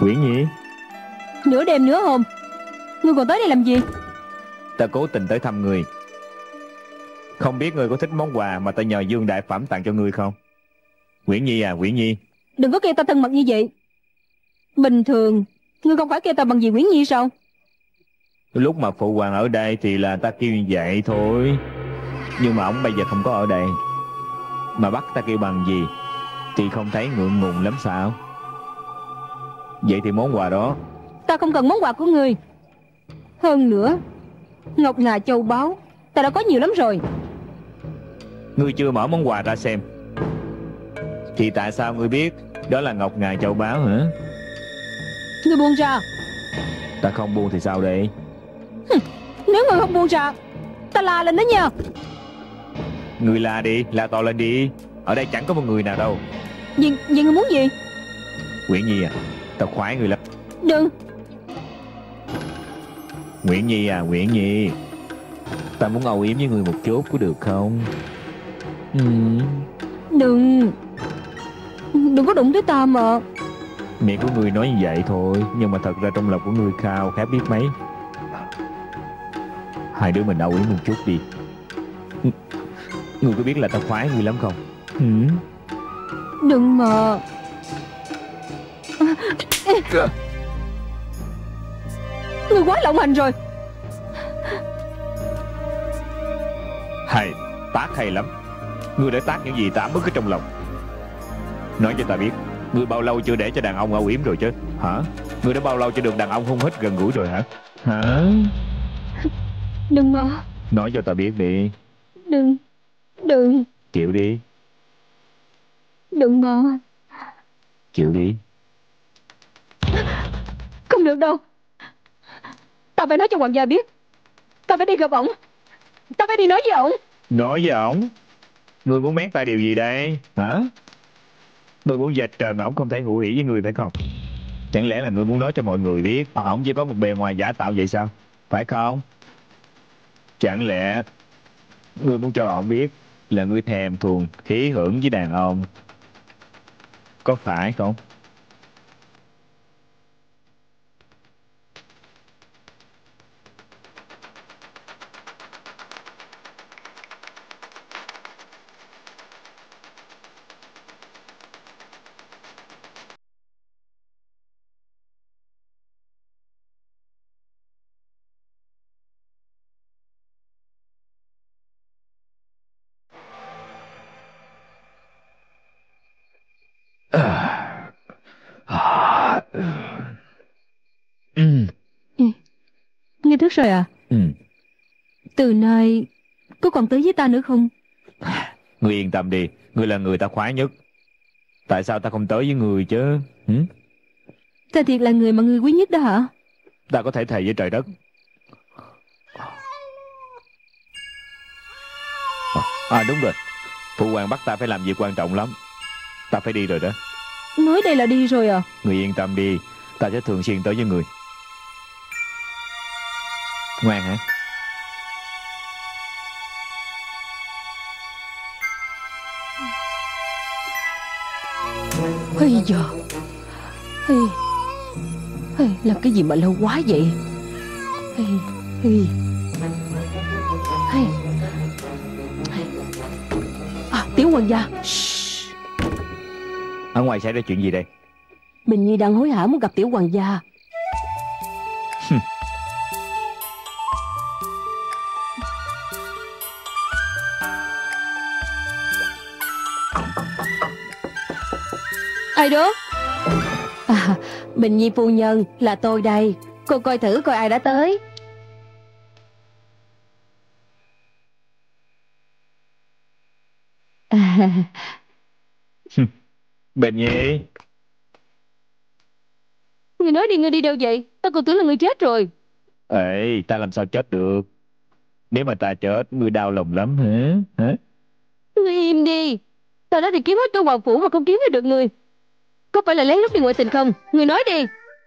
Quyển Nhi, Nửa đêm nửa hôm ngươi còn tới đây làm gì? ta cố tình tới thăm người. Không biết ngươi có thích món quà mà ta nhờ Dương Đại Phẩm tặng cho ngươi không? Quyển Nhi à, Quyển Nhi. Đừng có kêu ta thân mật như vậy. Bình thường ngươi không phải kêu ta bằng gì Quyển Nhi sao? Lúc mà phụ hoàng ở đây thì là ta kêu như vậy thôi. Nhưng mà ông bây giờ không có ở đây, mà bắt ta kêu bằng gì thì không thấy ngượng ngùng lắm sao? Vậy thì món quà đó. Ta không cần món quà của ngươi. Hơn nữa, ngọc ngà châu báu ta đã có nhiều lắm rồi. Ngươi chưa mở món quà ra xem thì tại sao ngươi biết đó là ngọc ngà châu báu hả? Ngươi buông ra. Ta không buông thì sao đây? Nếu ngươi không buông ra, ta la lên đó nha. Ngươi la đi, la to lên đi. Ở đây chẳng có một người nào đâu. Vậy ngươi muốn gì? Nguyễn Nhi à, ta khoái ngươi lắm. Đừng. Nguyễn Nhi à, Nguyễn Nhi, ta muốn âu yếm với ngươi một chút, có được không? Đừng. Đừng có đụng tới ta mà. Miệng của ngươi nói như vậy thôi, nhưng mà thật ra trong lòng của ngươi khao khát biết mấy. Hai đứa mình âu yếm một chút đi. Ngươi có biết là ta khoái ngươi lắm không? Đừng mà. Ngươi quá lộng hành rồi. Hay, tác hay lắm. Ngươi đã tác những gì ta ấm ức ở trong lòng. Nói cho ta biết, ngươi bao lâu chưa để cho đàn ông âu yếm rồi chứ? Hả? Ngươi đã bao lâu chưa được đàn ông hôn hít gần gũi rồi hả? Hả? Đừng mà. Nói cho ta biết đi. Đừng. Đừng. Chịu đi. Đừng mà. Chịu đi. Không được đâu. Ta phải nói cho hoàng gia biết. Ta phải đi gặp ổng. Ta phải đi nói với ổng. Nói với ổng? Ngươi muốn mét ta điều gì đây? Hả? Ngươi muốn dạch trời mà ổng không thể hữu hỉ với ngươi phải không? Chẳng lẽ là ngươi muốn nói cho mọi người biết ổng chỉ có một bề ngoài giả tạo vậy sao? Phải không? Chẳng lẽ ngươi muốn cho ổng biết là ngươi thèm thuồng khí hưởng với đàn ông? Có phải không? Nghe thức rồi à? Ừ. Từ nay có còn tới với ta nữa không? Ngươi yên tâm đi, ngươi là người ta khoái nhất. Tại sao ta không tới với ngươi chứ? Ta thiệt là người mà ngươi quý nhất đó hả? Ta có thể thề với trời đất. Đúng rồi, phụ hoàng bắt ta phải làm việc quan trọng lắm. Ta phải đi rồi đó. Nói đây là đi rồi à? Ngươi yên tâm đi, ta sẽ thường xuyên tới với người. Ngoan hả? Bây giờ làm cái gì mà lâu quá vậy? Tiểu hoàng gia. Ở ngoài xảy ra chuyện gì đây? Bình Nhi đang hối hả muốn gặp tiểu hoàng gia. Ai đó? Bình Nhi phu nhân, là tôi đây. Cô coi thử coi ai đã tới. Bình Nhi. Người nói đi, ngươi đi đâu vậy? Ta còn tưởng là ngươi chết rồi. Ê, ta làm sao chết được? Nếu mà ta chết, ngươi đau lòng lắm hả? Hả? Ngươi im đi. Ta đã đi kiếm hết cả hoàng phủ mà không kiếm được người. Có phải là lén lút đi ngoại tình không? Ngươi nói đi.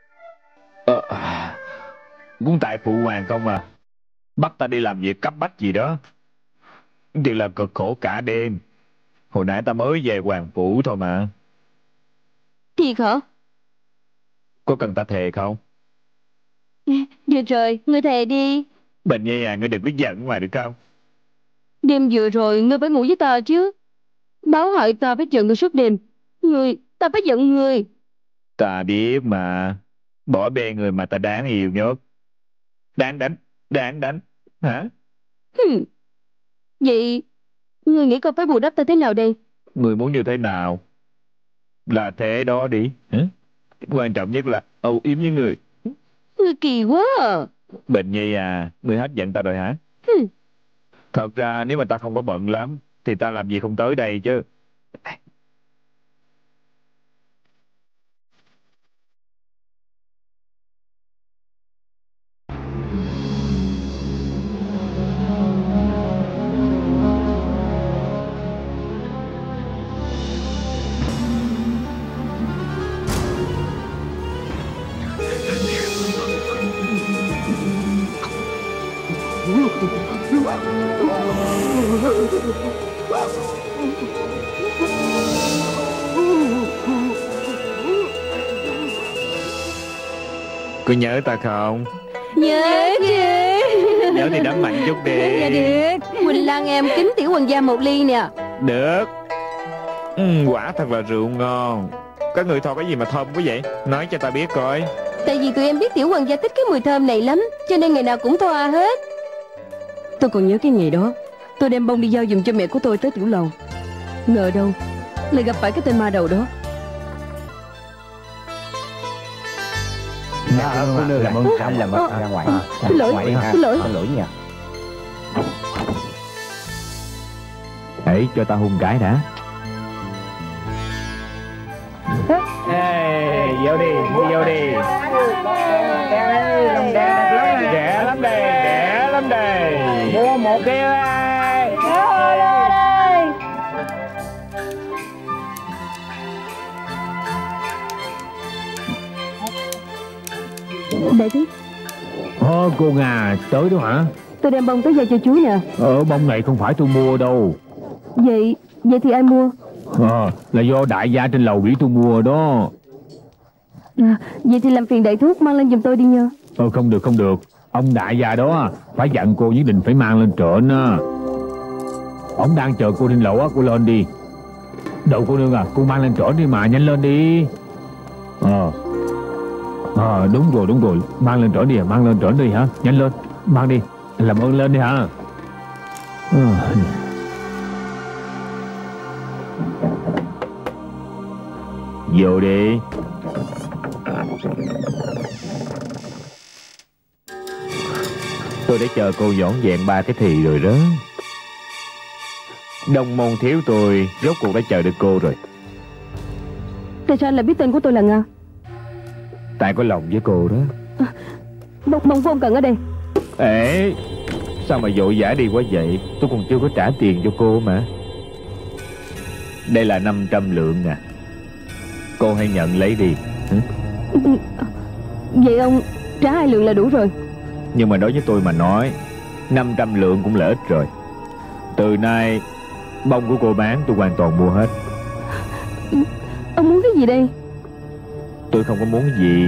Cũng tại phụ hoàng không à. Bắt ta đi làm việc cấp bách gì đó thì là cực khổ cả đêm. Hồi nãy ta mới về hoàng phủ thôi mà. Thiệt hả? Có cần ta thề không? Được rồi, ngươi thề đi. Bệnh nhi à, ngươi đừng có giận mà được không? Đêm vừa rồi ngươi phải ngủ với ta chứ. Báo hại ta phải giận ngươi suốt đêm. Ta phải giận ngươi. Ta biết mà. Bỏ bê người mà ta đáng yêu nhất. Đáng đánh. Đáng đánh. Hả? Vậy ngươi nghĩ con phải bù đắp ta thế nào đây? Người muốn như thế nào? Là thế đó đi. Hả? Quan trọng nhất là âu yếm với người. Ngươi kỳ quá à. Bệnh nhi à, ngươi hết giận ta rồi hả? Thật ra nếu mà ta không có bận lắm thì ta làm gì không tới đây chứ. Cô nhớ ta không? Nhớ chứ. Nhớ thì đấm mạnh chút đi. Dạ được. Quỳnh Lan em kính tiểu hoàng gia một ly nè. Được. Quả thật là rượu ngon. Các người thò cái gì mà thơm quá vậy? Nói cho ta biết coi. Tại vì tụi em biết tiểu hoàng gia thích cái mùi thơm này lắm, cho nên ngày nào cũng thoa hết. Tôi còn nhớ cái ngày đó, tôi đem bông đi giao giùm cho mẹ của tôi tới tiểu lầu. Ngờ đâu lại gặp phải cái tên ma đầu đó. Cô nương làm ơn anh làm ơn ra ngoài. Xin lỗi, xin lỗi. Xin lỗi nha. Hãy cho ta hôn cái đã. Ê, vô đi, vô đi. Rẻ lắm đây, rẻ lắm đây. Mua một kia đây. Đại thúc, Cô Nga tới đó hả? tôi đem bông tới giao cho chú nè. Bông này không phải tôi mua đâu. Vậy thì ai mua? Là do đại gia trên lầu biểu tôi mua đó. Vậy thì làm phiền đại thúc mang lên giùm tôi đi nha. Không được không được. Ông đại gia đó phải dặn cô nhất định phải mang lên trển á. Ông đang chờ cô trên lầu á, cô lên đi. Đậu cô nương à, cô mang lên trển đi mà, nhanh lên đi. Đúng rồi. Mang lên trển đi, mang lên trển đi hả? Nhanh lên, mang đi. Làm ơn lên đi hả? Vô đi. Tôi đã chờ cô dọn dẹn 3 cái thì rồi đó. Đông môn thiếu tôi rốt cuộc đã chờ được cô rồi. Tại sao anh lại biết tên của tôi là Nga? Tại có lòng với cô đó. Bông của ông cần ở đây. Ê, sao mà vội vã đi quá vậy? Tôi còn chưa có trả tiền cho cô mà. Đây là 500 lượng nè. Cô hãy nhận lấy đi. Vậy ông trả 2 lượng là đủ rồi. Nhưng mà đối với tôi mà nói 500 lượng cũng là ít rồi. Từ nay bông của cô bán tôi hoàn toàn mua hết. Ông muốn cái gì đây? Tôi không có muốn gì.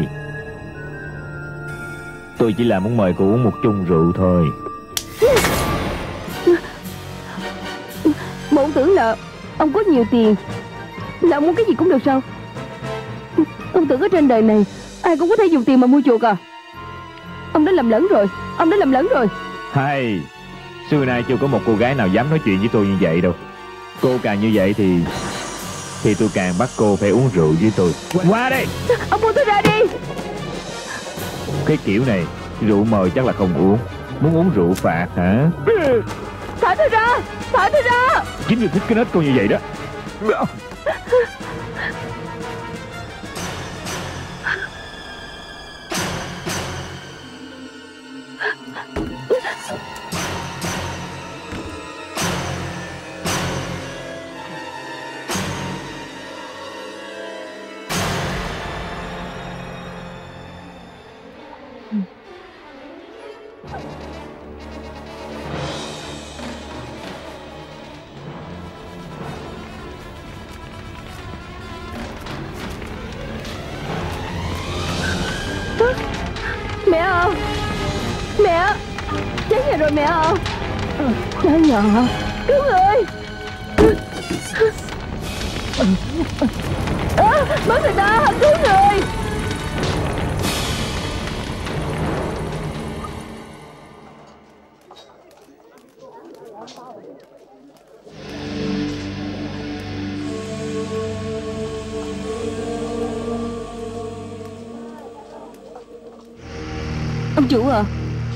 Tôi chỉ là muốn mời cô uống một chung rượu thôi. Mà ông tưởng là ông có nhiều tiền là ông muốn cái gì cũng được sao? Ông tưởng ở trên đời này ai cũng có thể dùng tiền mà mua chuộc à? Ông đã lầm lẫn rồi. Ông đã lầm lẫn rồi. Hay, xưa nay chưa có một cô gái nào dám nói chuyện với tôi như vậy đâu. Cô càng như vậy thì tôi càng bắt cô phải uống rượu với tôi. Qua đây. Ông buông tôi ra đi. Cái kiểu này rượu mời chắc là không uống. Muốn uống rượu phạt hả? Thả tôi ra. Thả tôi ra. Chính vì thích cái nết cô như vậy đó. rồi mẹ à. Cháu nhỏ, cứu người. Bắt người ta, cứu người. Ông chủ à.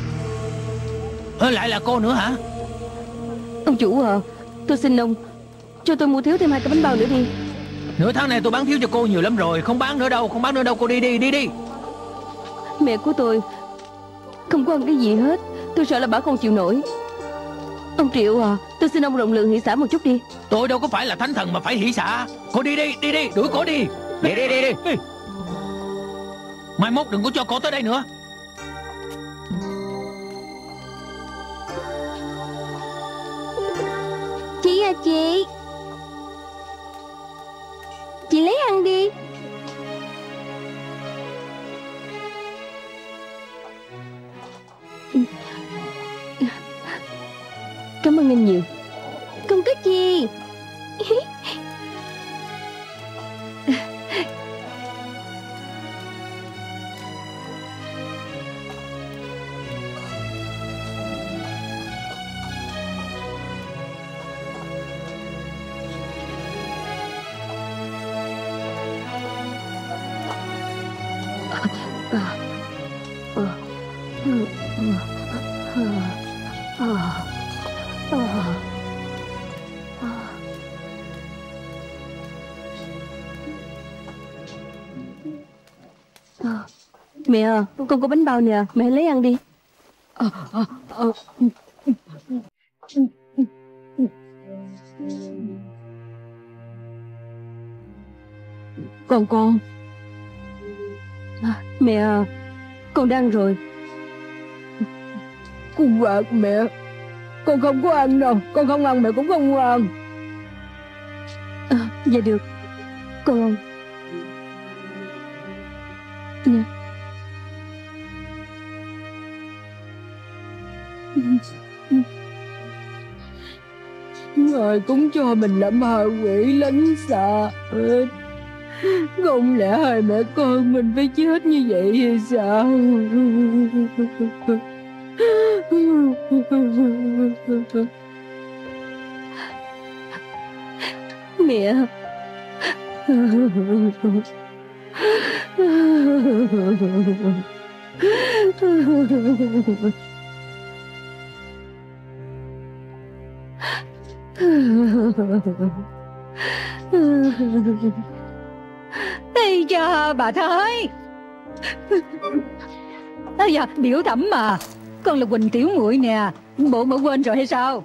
Lại là cô nữa hả? Ông chủ à, tôi xin ông cho tôi mua thiếu thêm 2 cái bánh bao nữa đi. Nửa tháng này tôi bán thiếu cho cô nhiều lắm rồi. Không bán nữa đâu, không bán nữa đâu. Cô đi đi, đi đi. Mẹ của tôi không có ăn cái gì hết. Tôi sợ là bà không chịu nổi. Ông Triệu à, tôi xin ông rộng lượng hỷ xả một chút đi. Tôi đâu có phải là thánh thần mà phải hỷ xả. Cô đi đi, đi đi, đuổi cổ đi. Đi đi đi đi. Mai mốt đừng có cho cổ tới đây nữa. Chị à chị lấy ăn đi. Cảm ơn anh nhiều. Không có gì. Mẹ à, con có bánh bao nè, mẹ lấy ăn đi. Con mẹ à, con đang rồi. Con quạt mẹ, con không có ăn đâu. Con không ăn mẹ cũng không ăn. Dạ được, con ăn nha. Ngài cũng cho mình làm hạ quỷ lánh xạ hết. Không lẽ hai mẹ con mình phải chết như vậy hay sao? Mẹ. Ây da, bà Thái. Ây da, Biểu Thẩm mà. Con là Quỳnh tiểu muội nè. Bộ mà quên rồi hay sao?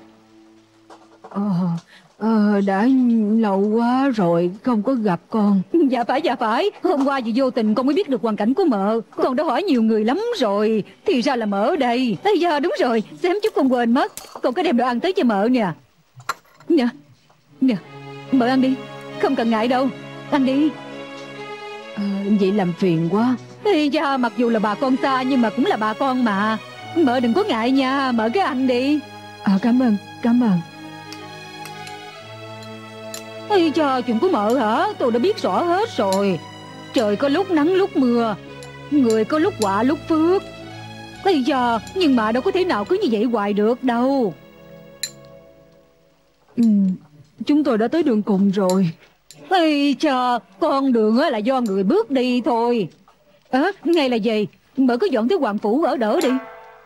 Đã lâu quá rồi không có gặp con. Dạ phải. Hôm qua vì vô tình con mới biết được hoàn cảnh của mợ. Con đã hỏi nhiều người lắm rồi. Thì ra là mợ ở đây. Ây da, đúng rồi, xém chút con quên mất. Con có đem đồ ăn tới cho mợ nè. Nè, mợ ăn đi. Không cần ngại đâu, ăn đi. Vậy làm phiền quá. Ây da, mặc dù là bà con xa nhưng mà cũng là bà con mà. Mợ đừng có ngại nha, mợ cứ ăn đi. Cảm ơn. Ây da, chuyện của mợ hả? Tôi đã biết rõ hết rồi. Trời có lúc nắng lúc mưa, người có lúc họa lúc phước. Ây da, nhưng mà đâu có thể nào cứ như vậy hoài được đâu. Chúng tôi đã tới đường cùng rồi. Ây da, con đường là do người bước đi thôi. Ngay là gì? Mợ cứ dọn tới Hoàng Phủ ở đỡ đi.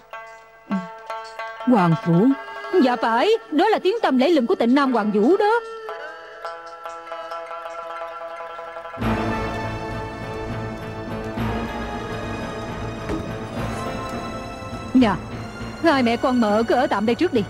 Hoàng Phủ? Dạ phải, đó là tiếng tăm lẫy lừng của Tịnh Nam Hoàng Vũ đó. Dạ, hai mẹ con mợ cứ ở tạm đây trước đi.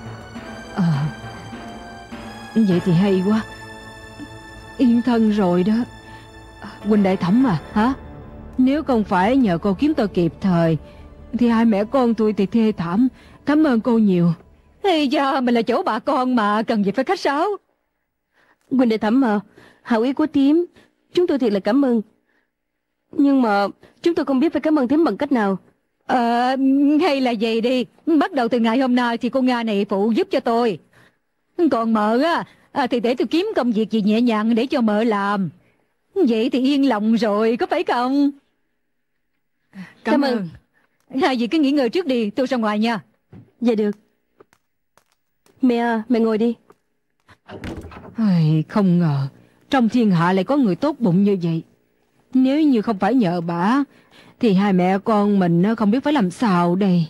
Vậy thì hay quá. Yên thân rồi đó. Huynh Đại Thẩm à, hả? Nếu không phải nhờ cô kiếm tôi kịp thời thì hai mẹ con tôi thì thê thảm. Cảm ơn cô nhiều. Ây da, mình là chỗ bà con mà, cần gì phải khách sáo. Huynh Đại Thẩm à, hảo ý của thím, chúng tôi thiệt là cảm ơn. Nhưng mà chúng tôi không biết phải cảm ơn thím bằng cách nào. Hay là vậy đi, bắt đầu từ ngày hôm nay thì cô Nga này phụ giúp cho tôi. Còn mợ á, thì để tôi kiếm công việc gì nhẹ nhàng để cho mợ làm. Vậy thì yên lòng rồi, có phải không? Cảm ơn. Hai vị cứ nghỉ ngơi trước đi, tôi ra ngoài nha. Dạ được. Mẹ ngồi đi. Không ngờ trong thiên hạ lại có người tốt bụng như vậy. Nếu như không phải nhờ bả thì hai mẹ con mình không biết phải làm sao đây.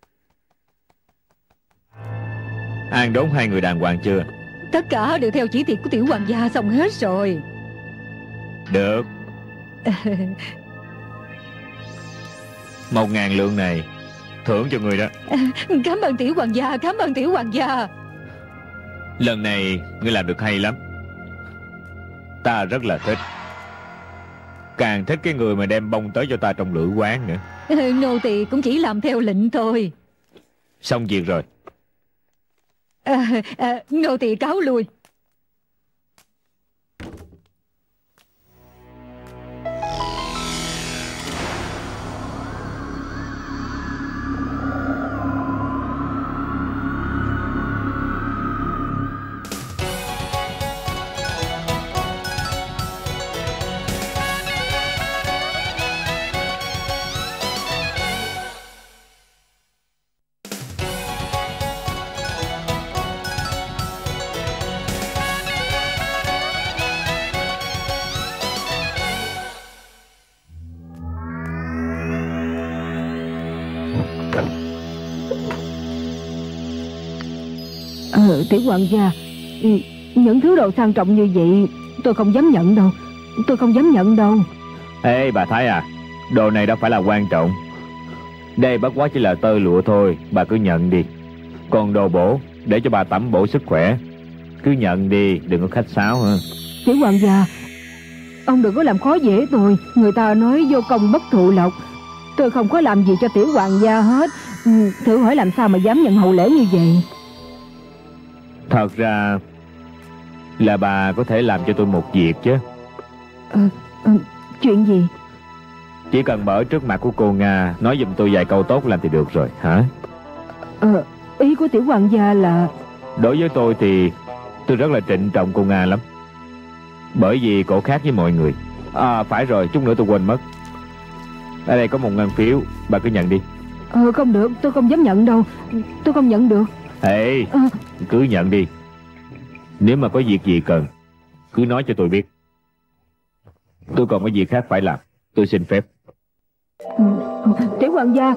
An đốn hai người đàng hoàng chưa? Tất cả đều theo chỉ thị của tiểu hoàng gia xong hết rồi. Được. 1.000 lượng này thưởng cho người đó. Cảm ơn tiểu hoàng gia, cảm ơn tiểu hoàng gia. Lần này ngươi làm được hay lắm. Ta rất là thích. Càng thích cái người mà đem bông tới cho ta trong lữ quán nữa. Nô tỳ cũng chỉ làm theo lệnh thôi. Xong việc rồi. Nô tỳ cáo lui. Tiểu hoàng gia, những thứ đồ sang trọng như vậy tôi không dám nhận đâu. Tôi không dám nhận đâu. Ê bà Thái à, đồ này đâu phải là quan trọng. Đây bất quá chỉ là tơ lụa thôi, bà cứ nhận đi. Còn đồ bổ để cho bà tẩm bổ sức khỏe, cứ nhận đi, đừng có khách sáo ha. Tiểu hoàng gia, ông đừng có làm khó dễ tôi. Người ta nói vô công bất thụ lộc. Tôi không có làm gì cho tiểu hoàng gia hết. Thử hỏi làm sao mà dám nhận hậu lễ như vậy. Thật ra là bà có thể làm cho tôi một việc chứ. Chuyện gì? Chỉ cần mở trước mặt của cô Nga nói giùm tôi vài câu tốt làm thì được rồi hả? Ý của tiểu hoàng gia là... Đối với tôi thì tôi rất là trịnh trọng cô Nga lắm. Bởi vì cổ khác với mọi người. Phải rồi, chút nữa tôi quên mất. Ở đây có 1.000 phiếu, bà cứ nhận đi. Không được, tôi không dám nhận đâu. Tôi không nhận được. Ê, cứ nhận đi. Nếu mà có việc gì cần cứ nói cho tôi biết. Tôi còn có việc khác phải làm. Tôi xin phép. Tiểu hoàng gia,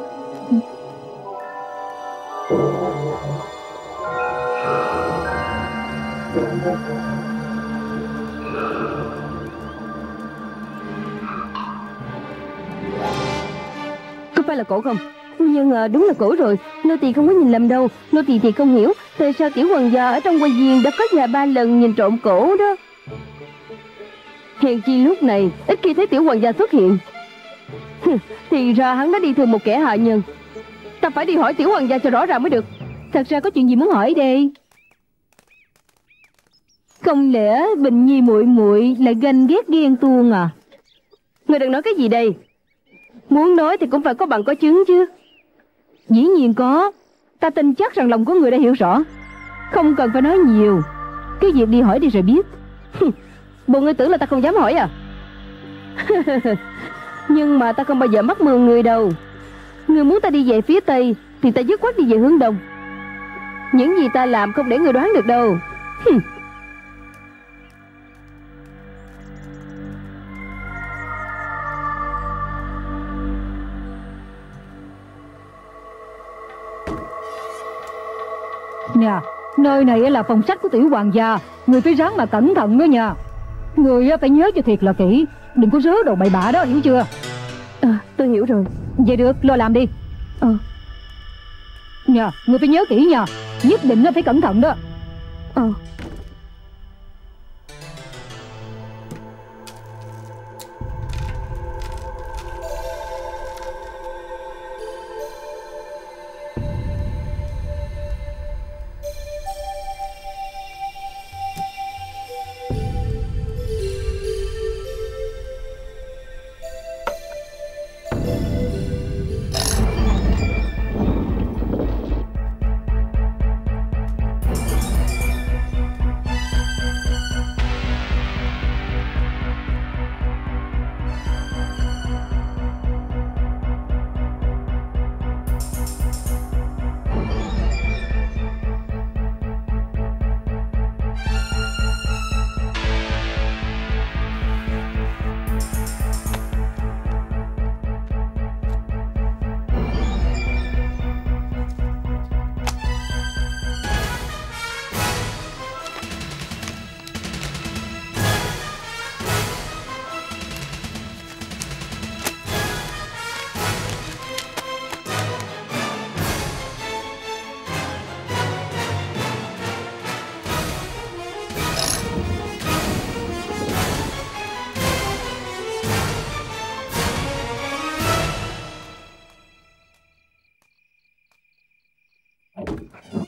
có phải là cổ không? Nhưng đúng là cổ rồi. Nô tỳ không có nhìn lầm đâu. Nô tỳ thì không hiểu tại sao tiểu hoàng gia ở trong hoa viên đã có nhà 3 lần nhìn trộm cổ đó. Hèn chi lúc này ít khi thấy tiểu hoàng gia xuất hiện. Thì ra hắn đã đi thường một kẻ hạ nhân. Ta phải đi hỏi tiểu hoàng gia cho rõ ràng mới được. Thật ra có chuyện gì muốn hỏi đây? Không lẽ Bình Nhi muội muội lại ganh ghét ghen tuông à? Người đừng nói cái gì đây? Muốn nói thì cũng phải có bằng có chứng chứ. Dĩ nhiên có. Ta tin chắc rằng lòng của người đã hiểu rõ. Không cần phải nói nhiều. Cứ việc đi hỏi đi rồi biết. Bộ ngươi tưởng là ta không dám hỏi à? Nhưng mà ta không bao giờ mắc mưu người đâu. Người muốn ta đi về phía Tây thì ta dứt khoát đi về hướng Đông. Những gì ta làm không để người đoán được đâu. Nè, nơi này là phòng sách của tiểu hoàng gia. Người phải ráng mà cẩn thận đó nha. Người phải nhớ cho thiệt là kỹ. Đừng có rớ đồ bậy bạ đó, hiểu chưa? Tôi hiểu rồi. Vậy được, lo làm đi. Nha, người phải nhớ kỹ nha. Nhất định nó phải cẩn thận đó.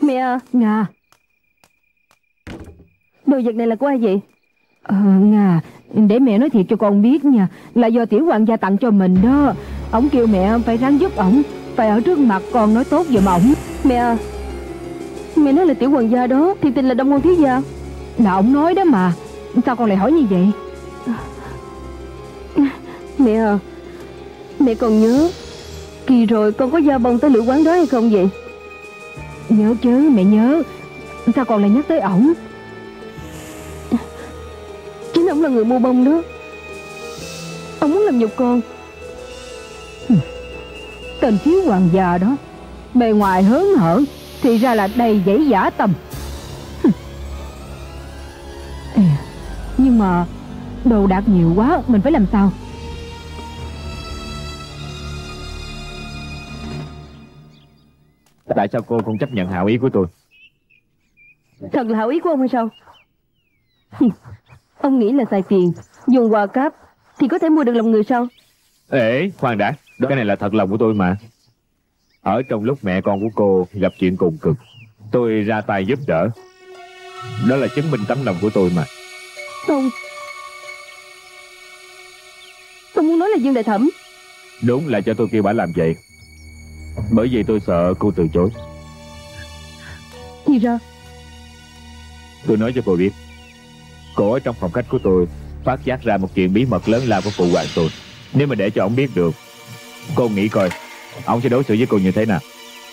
Mẹ à, Nga. đồ vật này là của ai vậy? Nga, để mẹ nói thiệt cho con biết nha, là do tiểu hoàng gia tặng cho mình đó. Ổng kêu mẹ phải ráng giúp ổng, phải ở trước mặt con nói tốt giùm ổng. Mẹ à, mẹ nói là tiểu hoàng gia đó thì tình là Đông Ngôn thiếu gia. Là ổng nói đó mà, sao con lại hỏi như vậy? Mẹ à, mẹ còn nhớ kỳ rồi con có giao bông tới lữ quán đó hay không vậy? Nhớ chứ, mẹ nhớ. Sao con lại nhắc tới ổng? Chính ông là người mua bông đó. Ông muốn làm nhục con. Tên thiếu hoàng gia đó, bề ngoài hớn hở, thì ra là đầy dẫy dã tâm. Nhưng mà đồ đạc nhiều quá, mình phải làm sao? Tại sao cô không chấp nhận hảo ý của tôi? Thật là hảo ý của ông hay sao? Ông nghĩ là xài tiền, dùng quà cáp thì có thể mua được lòng người sao? Ê, khoan đã, cái này là thật lòng của tôi mà. Ở trong lúc mẹ con của cô gặp chuyện cùng cực, tôi ra tay giúp đỡ. Đó là chứng minh tấm lòng của tôi mà. Ông muốn nói là Dương Đại Thẩm? Đúng là cho tôi kêu bà làm vậy, bởi vì tôi sợ cô từ chối. Gì ra? Tôi nói cho cô biết, cô ở trong phòng khách của tôi phát giác ra một chuyện bí mật lớn lao của phụ hoàng tôi. Nếu mà để cho ông biết được, cô nghĩ coi ông sẽ đối xử với cô như thế nào.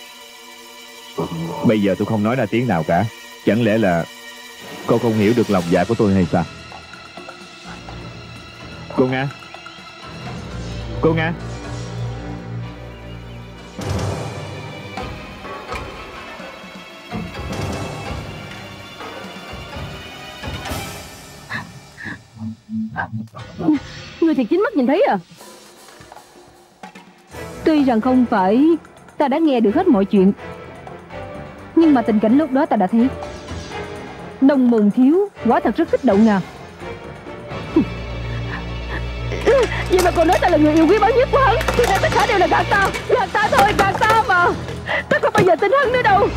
Bây giờ tôi không nói ra tiếng nào cả. Chẳng lẽ là cô không hiểu được lòng dạ của tôi hay sao? Cô Nga, cô Nga. Người thiệt chính mắt nhìn thấy à? Tuy rằng không phải ta đã nghe được hết mọi chuyện, nhưng mà tình cảnh lúc đó ta đã thấy Đông Môn thiếu quả thật rất kích động à. Vậy mà còn nói ta là người yêu quý báu nhất của hắn, thì ra tất cả đều là gạt ta thôi, gạt ta mà. Ta không bao giờ tin hắn nữa đâu.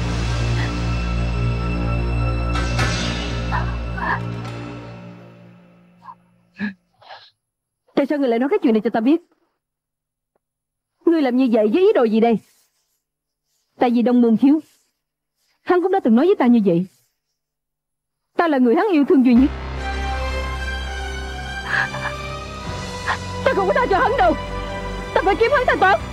Tại sao người lại nói cái chuyện này cho ta biết? Ngươi làm như vậy với ý đồ gì đây? Tại vì Đông Môn thiếu, hắn cũng đã từng nói với ta như vậy. Ta là người hắn yêu thương duy nhất. Ta không có tha cho hắn đâu. Ta phải kiếm hắn thanh toán.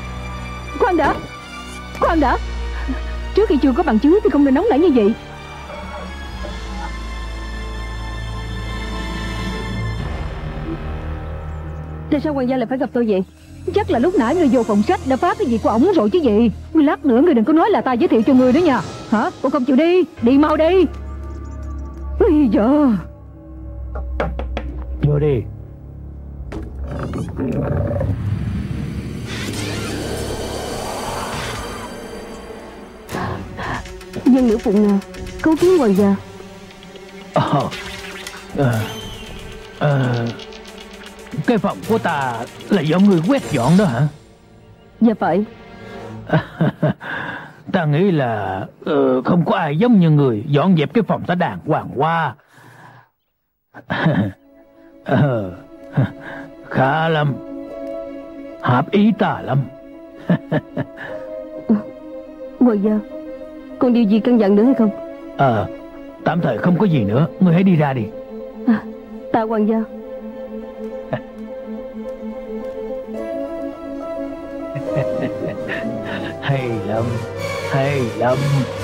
Khoan đã. Trước khi chưa có bằng chứng thì không nên nóng nảy như vậy. Tại sao hoàng gia lại phải gặp tôi vậy? Chắc là lúc nãy người vô phòng sách đã phá cái gì của ổng rồi chứ gì. Lát nữa người đừng có nói là ta giới thiệu cho người đó nha. Hả? Cô không chịu đi. Đi mau đi. Bây giờ Vô đi. Dân nữ Phụng Nga cấu kiến hoàng gia. Cái phòng của ta là do người quét dọn đó hả? Dạ phải. Ta nghĩ là không có ai giống như người dọn dẹp cái phòng ta đàng hoàng qua. Khá lắm, hợp ý ta lắm. Hoàng gia, còn điều gì căn dặn nữa hay không? Tạm thời không có gì nữa, ngươi hãy đi ra đi. Tạ hoàng gia. Hay lắm, hay lắm.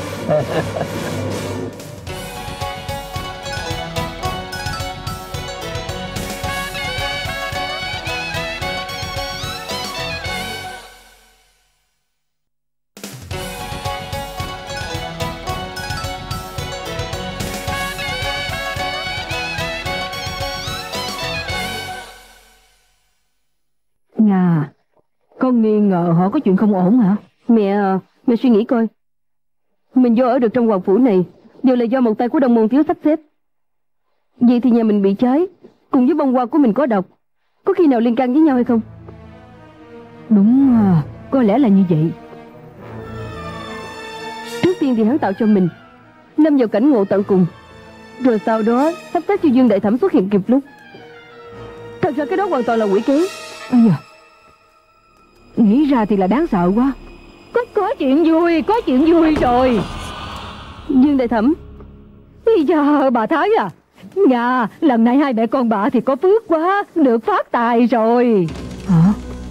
Nga, con nghi ngờ họ có chuyện không ổn hả? Mẹ suy nghĩ coi. Mình vô ở được trong hoàng phủ này đều là do một tay của Đông Môn thiếu sắp xếp. Vậy thì nhà mình bị cháy cùng với bông hoa của mình có độc, có khi nào liên can với nhau hay không? Đúng à, có lẽ là như vậy. Trước tiên thì hắn tạo cho mình, lâm vào cảnh ngộ tận cùng, rồi sau đó sắp xếp cho Dương Đại Thẩm xuất hiện kịp lúc. Thật ra cái đó hoàn toàn là quỷ kế. Ây da, nghĩ ra thì là đáng sợ quá. Có chuyện vui rồi. Dương Đại Thẩm. Bây giờ bà thấy à, Nga, lần này hai mẹ con bà thì có phước quá, được phát tài rồi. Hả?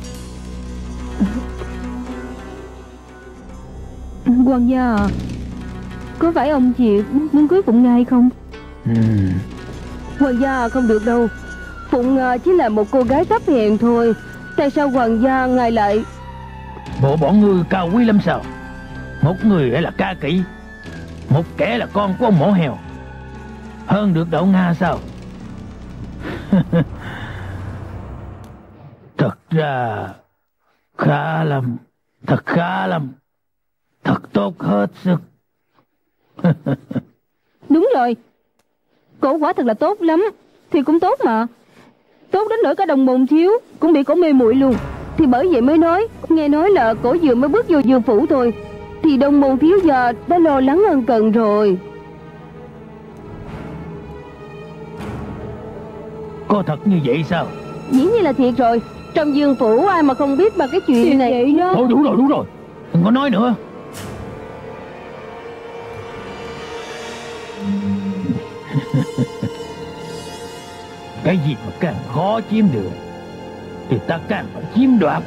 Quan gia à, có phải ông Diệp muốn cưới Phụng Nga hay không? Hoàng gia không được đâu. Phụng Nga chỉ là một cô gái thấp hèn thôi. Tại sao hoàng gia ngài lại... Bộ bọn ngươi cao quý lắm sao? Một người lại là ca kỹ, một kẻ là con của ông mổ heo, hơn được Đậu Nga sao? Thật ra khá lắm, thật khá lắm, thật tốt hết sức. Đúng rồi, cổ quả thật là tốt lắm. Thì cũng tốt mà, tốt đến nỗi cả đồng môn thiếu cũng bị cổ mê muội luôn. Thì bởi vậy mới nói, nghe nói là cổ vừa mới bước vô Dương phủ thôi thì đồng môn thiếu gia đã lo lắng ân cần rồi. Có thật như vậy sao? Dĩ nhiên là thiệt rồi. Trong Dương phủ ai mà không biết ba cái chuyện này vậy đó. Thôi đủ rồi, đừng có nói nữa. Cái gì mà càng khó chiếm được thì ta càng phải chiếm đoạt.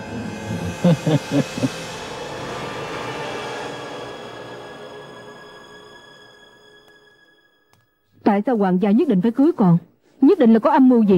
Tại sao hoàng gia nhất định phải cưới con? Nhất định là có âm mưu gì?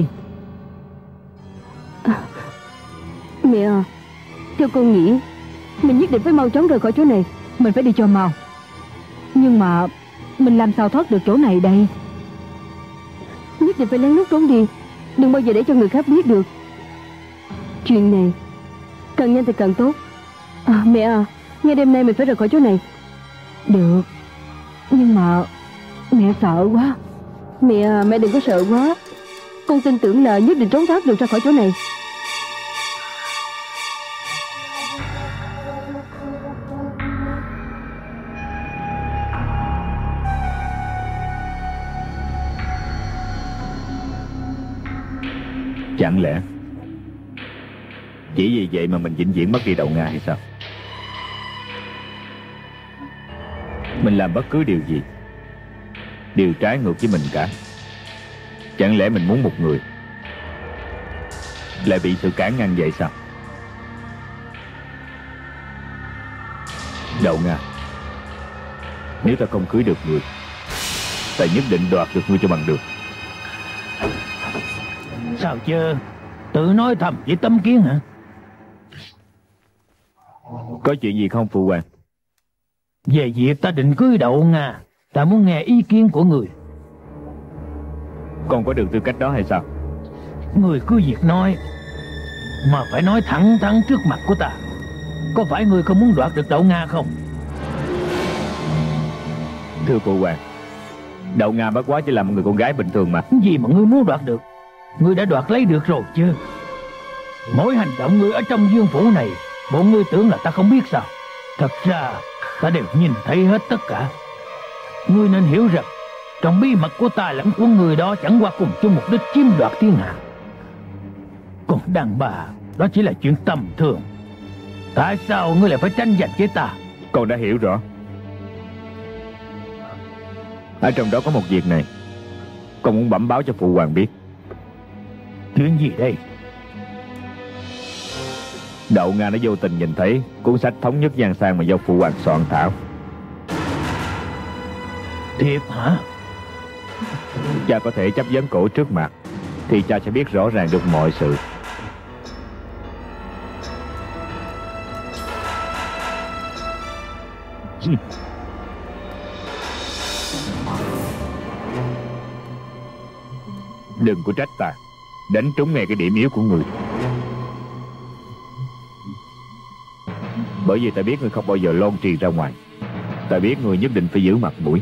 Mẹ à, theo con nghĩ mình nhất định phải mau chóng rời khỏi chỗ này. Mình phải đi cho mau. Nhưng mà mình làm sao thoát được chỗ này đây? Nhất định phải lén lút trốn đi, đừng bao giờ để cho người khác biết được. Chuyện này càng nhanh thì càng tốt. Mẹ à, ngay đêm nay mình phải rời khỏi chỗ này. Được, nhưng mà mẹ sợ quá. Mẹ à, mẹ đừng có sợ quá. Con tin tưởng là nhất định trốn thoát được ra khỏi chỗ này. Chẳng lẽ chỉ vì vậy mà mình vĩnh viễn mất đi Đậu Nga hay sao? Mình làm bất cứ điều gì đều trái ngược với mình cả. Chẳng lẽ mình muốn một người lại bị sự cản ngăn vậy sao? Đậu Nga, nếu ta không cưới được người, ta nhất định đoạt được ngươi cho bằng được. Sao chứ? Tự nói thầm với Tâm Kiến hả? Có chuyện gì không phụ hoàng? Về việc ta định cưới Đậu Nga, ta muốn nghe ý kiến của người. Con có được tư cách đó hay sao? Người cứ việc nói, mà phải nói thẳng thắn trước mặt của ta. Có phải người không muốn đoạt được Đậu Nga không? Thưa phụ hoàng, Đậu Nga bất quá chỉ là một người con gái bình thường mà. Gì mà ngươi muốn đoạt được? Ngươi đã đoạt lấy được rồi chứ. Mỗi hành động ngươi ở trong Dương phủ này, bộ ngươi tưởng là ta không biết sao? Thật ra ta đều nhìn thấy hết tất cả. Ngươi nên hiểu rằng trong bí mật của ta lẫn của người đó chẳng qua cùng chung mục đích chiếm đoạt thiên hạ. Còn đàn bà đó chỉ là chuyện tầm thường. Tại sao ngươi lại phải tranh giành với ta? Con đã hiểu rõ. Ở trong đó có một việc này con muốn bẩm báo cho phụ hoàng biết. Chuyện gì đây? Đậu Nga đã vô tình nhìn thấy cuốn sách Thống Nhất Giang Sang mà do phụ hoàng soạn thảo. Thiệt hả? Cha có thể chấp vấn cổ trước mặt thì cha sẽ biết rõ ràng được mọi sự. Đừng có trách ta đánh trúng ngay cái điểm yếu của người. Bởi vì ta biết ngươi không bao giờ loan truyền ra ngoài. Ta biết ngươi nhất định phải giữ mặt mũi.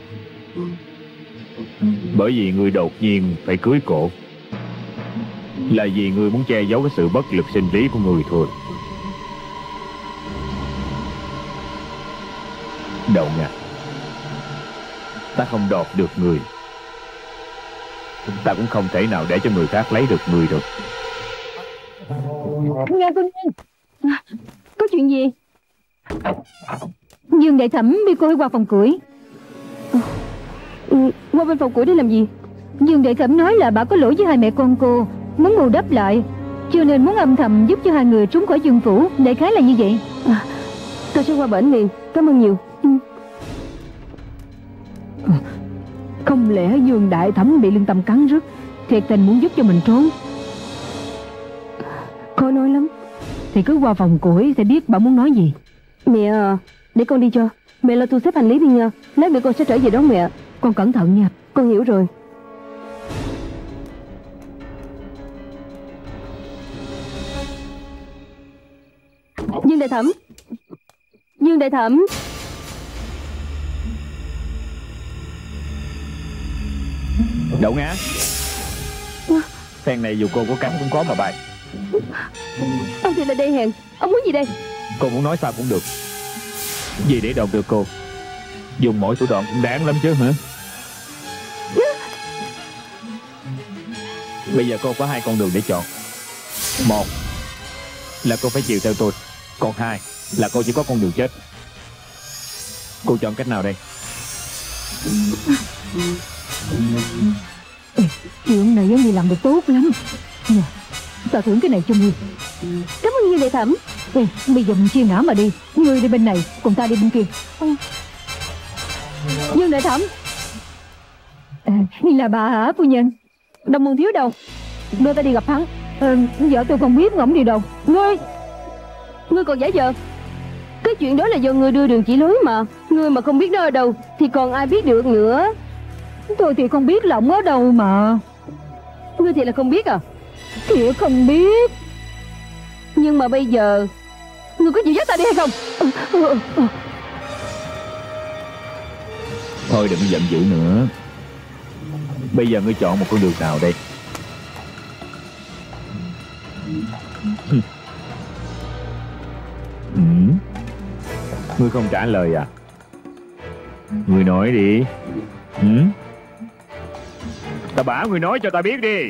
Bởi vì ngươi đột nhiên phải cưới cổ là vì ngươi muốn che giấu cái sự bất lực sinh lý của ngươi thôi. Đậu nha, ta không đọt được người, ta cũng không thể nào để cho người khác lấy được người được. Nghe cô Nương, có chuyện gì? Dương Đại Thẩm bị cô ấy qua phòng củi. Qua bên phòng củi để làm gì? Dương Đại Thẩm nói là bà có lỗi với hai mẹ con cô, muốn bù đắp lại, cho nên muốn âm thầm giúp cho hai người trốn khỏi Dương phủ. Đại khái là như vậy. Tôi sẽ qua bển liền, cảm ơn nhiều. Không lẽ Dương Đại Thẩm bị lương tâm cắn rứt, thiệt tình muốn giúp cho mình trốn? Khó nói lắm. Thì cứ qua phòng củi sẽ biết bà muốn nói gì. Mẹ à, để con đi cho. Mẹ lo thu xếp hành lý đi nha. Lát nữa con sẽ trở về đón mẹ. Con cẩn thận nha. Con hiểu rồi. Dương Đại Thẩm, Dương Đại Thẩm. Đậu Nga, phen này dù cô có cắn cũng có mà bay. Ông thì là đây hèn. Ông muốn gì đây? Cô muốn nói sao cũng được. Vì để đồn được cô, dùng mỗi thủ đoạn cũng đáng lắm chứ hả? Bây giờ cô có hai con đường để chọn. Một là cô phải chịu theo tôi, còn hai là cô chỉ có con đường chết. Cô chọn cách nào đây? Chuyện này Nhi làm được tốt lắm nè. Ta thưởng cái này cho Nhi. Cảm ơn Dương Đại Thẩm. Bây giờ mình chia ngã mà đi. Ngươi đi bên này, còn ta đi bên kia. Dương Đại Thẩm. Là bà hả phu nhân? Đông Môn Thiếu đâu? Đưa ta đi gặp hắn. Vợ tôi không biết ngỗng đi đâu. Ngươi còn giả vờ. Cái chuyện đó là do ngươi đưa đường chỉ lối mà. Ngươi mà không biết nó ở đâu thì còn ai biết được nữa. Tôi thì không biết lỏng ở đâu mà. Ngươi thì là không biết à? Thiệt không biết. Nhưng mà bây giờ ngươi có chịu dắt ta đi hay không? Thôi đừng giận dữ nữa. Bây giờ ngươi chọn một con đường nào đây? Ngươi không trả lời à? Ngươi nói đi. Ta bảo ngươi nói cho ta biết đi.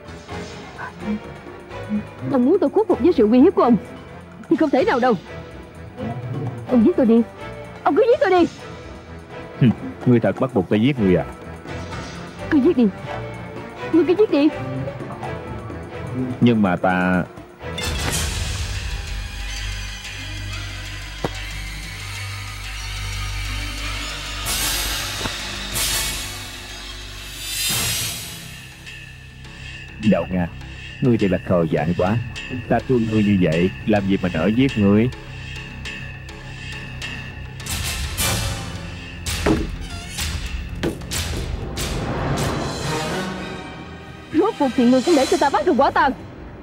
Ông muốn tôi khuất phục với sự uy hiếp của ông thì không thể nào đâu. Ông giết tôi đi. Ông cứ giết tôi đi. Ngươi thật bắt buộc ta giết ngươi à? Cứ giết đi. Ngươi cứ giết đi. Nhưng mà ta... Đậu Nga, ngươi thì là khờ dại quá. Ta thương ngươi như vậy, làm gì mà nỡ giết ngươi? Rốt cuộc thì ngươi cũng để cho ta bắt được quả tàn.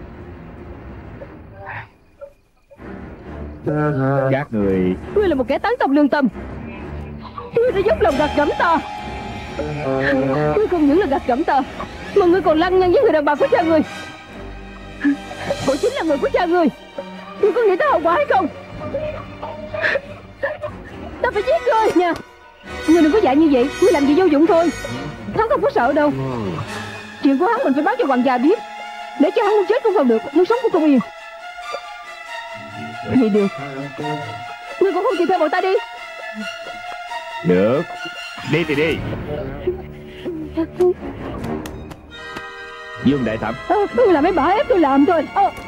Các người... Ngươi là một kẻ tán tông lương tâm. Ngươi đã dốc lòng gạt gẫm ta. Ngươi không những là gạt gẫm ta, mà ngươi còn lăng nhăng với người đàn bà của cha ngươi. Cô chính là người của cha ngươi. Ngươi có nghĩ tới hậu quả hay không? Ta phải giết ngươi nha. Ngươi đừng có dạy như vậy. Ngươi làm gì vô dụng thôi. Hắn không có sợ đâu. Chuyện của hắn mình phải báo cho hoàng gia biết, để cho hắn muốn chết cũng không được, muốn sống cũng không yên. Thì được. Ngươi còn không chịu theo bọn ta đi. Được, đi thì đi. Dương Đại Thẩm, Tôi là mấy bà ép tôi làm thôi.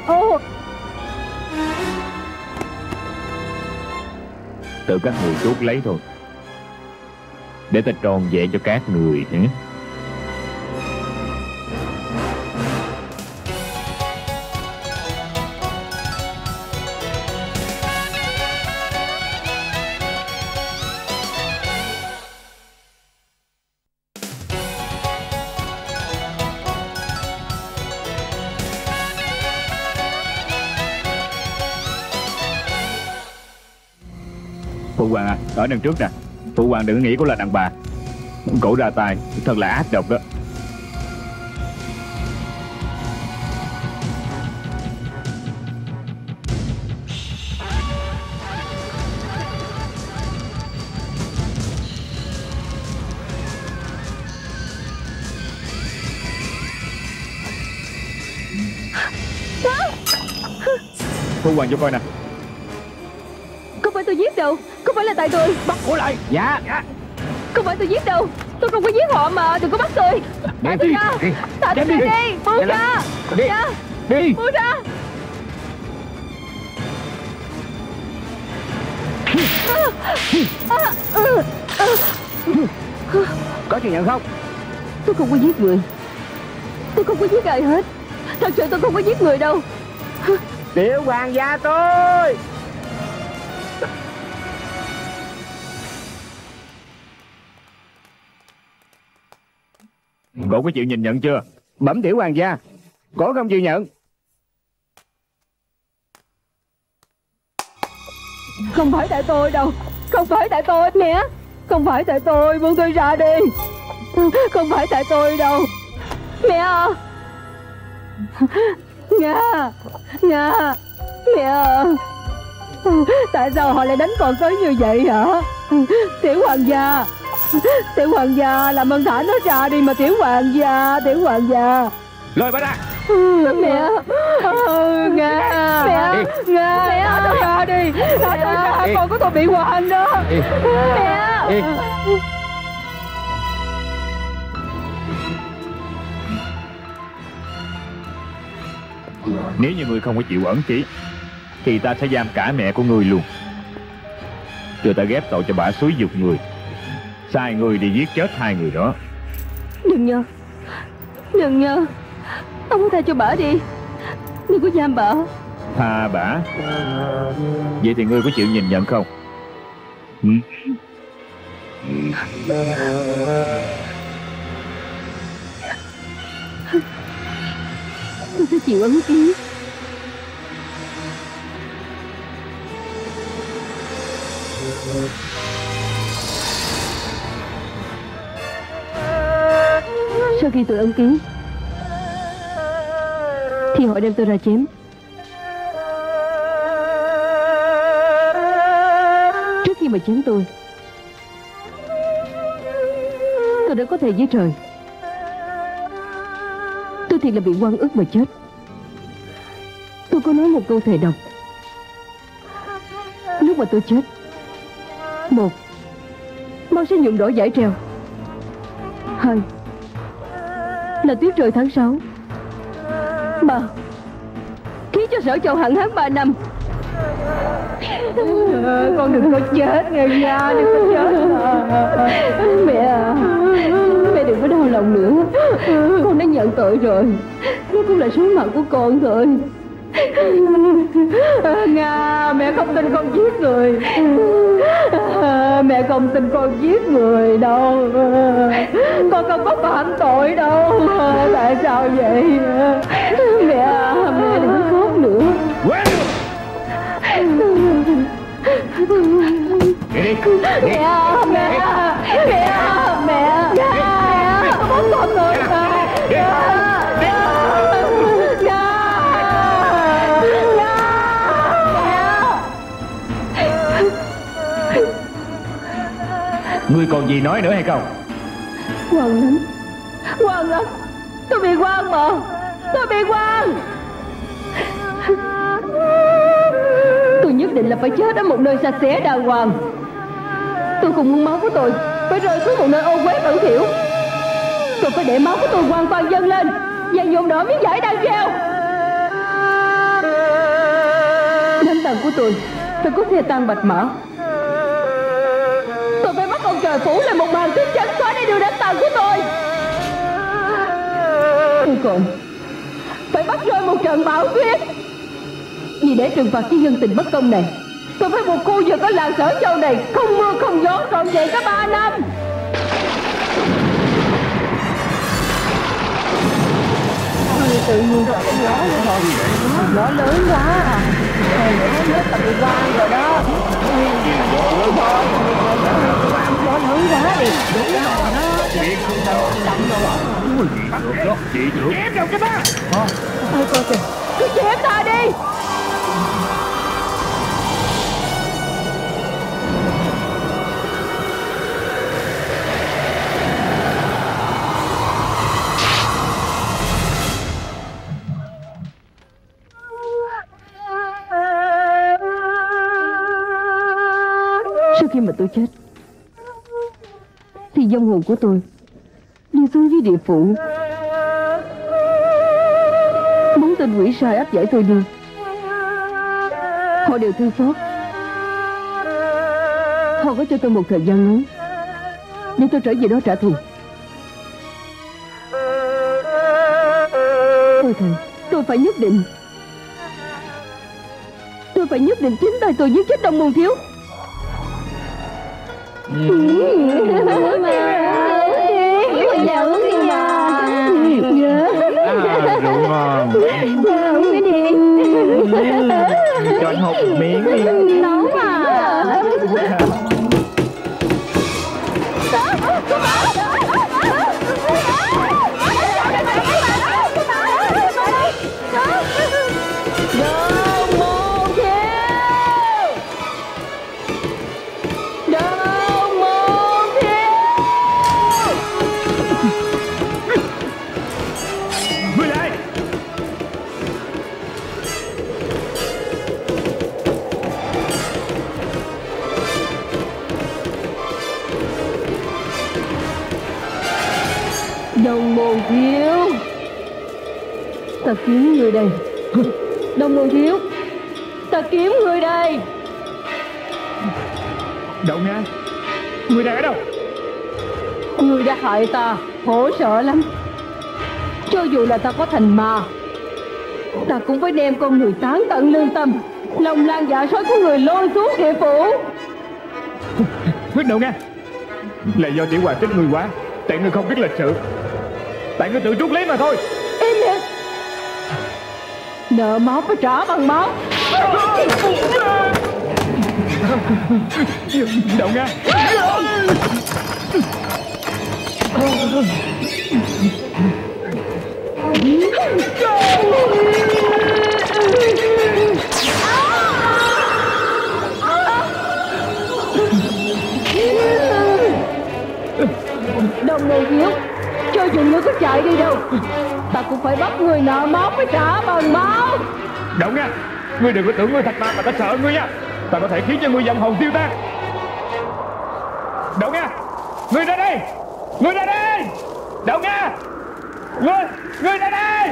tự các người chuốt lấy thôi, để ta tròn vẹn cho các người nhé. Phụ hoàng à, ở đằng trước nè. Phụ hoàng đừng nghĩ cô là đàn bà. Cổ ra tay thật là ác độc đó. Thu Hoàng cho coi nè. Không phải tôi giết đâu. Không phải là tại tôi. Bắt cổ lại. Dạ. Không phải tôi giết đâu. Tôi không có giết họ mà. Đừng có bắt tôi. Thả tôi ra. Thả tôi ra đi. Buông ra. Đi. Đi. Buông ra. Có chuyện nhận không? Tôi không có giết người. Tôi không có giết ai hết. Thật sự tôi không có giết người đâu. Tiểu hoàng gia tôi. Cổ có chịu nhìn nhận chưa? Bẩm tiểu hoàng gia, cổ không chịu nhận. Không phải tại tôi đâu. Không phải tại tôi mẹ. Không phải tại tôi. Buông tôi ra đi. Không phải tại tôi đâu. Mẹ à. Nga. Nga. Mẹ à. Tại sao họ lại đánh con tới như vậy hả? Tiểu hoàng gia. Tiểu hoàng gia, làm ơn thả nó ra đi mà tiểu hoàng gia. Tiểu hoàng gia. Lôi bà ra. Mẹ. Nga. Mẹ. Nga. Mẹ thả tôi ra đi. Thả tôi ra. Con của tôi bị hoành đó. Mẹ. Nếu như người không có chịu ẩn chỉ thì ta sẽ giam cả mẹ của người luôn, rồi ta ghép tội cho bà xúi giục người, sai người đi giết chết hai người đó. Đừng nhờ. Đừng nhờ. Ông có tha cho bà đi. Đừng có giam bà. Tha bả? Vậy thì ngươi có chịu nhìn nhận không? Tôi sẽ chịu ấn ký. Sau khi tôi ấn ký thì họ đem tôi ra chém. Trước khi mà chém tôi đã có thề với trời. Tôi thiệt là bị oan ức mà chết. Tôi có nói một câu thề độc. Lúc mà tôi chết, một, mau sẽ nhuộm đỏ dải treo. Hai là tuyết rơi tháng 6. Ba, khiến cho Sở Châu hận hắn 3 năm. Con đừng có chết nghe nha. Đừng có chết. Mẹ à, mẹ đừng có đau lòng nữa. Con đã nhận tội rồi. Nó cũng là số phận của con thôi. Nga, mẹ không tin con giết người. Mẹ không tin con giết người đâu. Con không có phạm tội đâu. Tại sao vậy? Mẹ, mẹ đừng có khóc nữa. Đi. Mẹ, mẹ, mẹ, mẹ, mẹ, con muốn con người mà. Ngươi còn gì nói nữa hay không? Ngoan lắm. Ngoan lắm. Tôi bị ngoan mà. Tôi bị ngoan. Tôi nhất định là phải chết ở một nơi sạch sẽ đàng hoàng. Tôi không muốn máu của tôi phải rơi xuống một nơi ô uế bẩn thỉu. Tôi phải để máu của tôi hoàn toàn dâng lên và nhuộm đỏ miếng vải đang treo. Đám tàn của tôi phải có thể tan bạch mã. Tôi phải bắt ông trời phủ lên một màn tuyết trắng xóa đi đường đám tàn của tôi. Tôi còn phải bắt rơi một trận bão tuyết. Vì để trừng phạt cái dân tình bất công này, tôi phải buộc khu vực ở làng Sở Châu này không mưa không gió trọn vẹn cả 3 năm. Tự nhiên rồi cái gió nữa thôi. Gió lớn quá à. Gió tập bị quan rồi đó. Gió lớn quá đi. Đúng rồi đó. Chậm rồi. Bắt được đó. Chị trưởng. Chém đâu cái ba. Thôi coi kìa. Cứ chém ta đi. tôi chết thì vong hồn của tôi đi xuống dưới địa phủ. Bốn tên quỷ sai áp giải tôi đi. Họ đều thương xót. Họ có cho tôi một thời gian ngắn để tôi trở về đó trả thù. Tôi thề, tôi phải nhất định chính tay tôi giết chết Đông Môn Thiếu. Rượu ngon. Cho anh một miếng đi. Nóng à. Đông Môn Thiếu, ta kiếm người đây. Đông Môn Thiếu, ta kiếm người đây. Đậu Nga, người đang ở đâu? Người đã hại ta, khổ sợ lắm. Cho dù là ta có thành ma, ta cũng phải đem con người tán tận lương tâm, lòng lan dạ sói của người lôi xuống địa phủ. Quyết Đậu Nga, là do tiểu hoàng trách người quá, tại người không biết lịch sự, tại người tự trút lấy mà thôi. Im miệng. Nợ máu phải trả bằng máu. Đậu Nga, Đông Môn Thiếu, cho dù ngươi có chạy đi đâu, ta cũng phải bắt người nợ máu phải trả bằng máu. Đậu Nga, ngươi đừng có tưởng ngươi thật ma mà ta sợ ngươi nha. Ta có thể khiến cho ngươi vong hồn tiêu tan. Đậu Nga, ngươi ra đây, ngươi ra đây. Đậu Nga, ngươi ra đây.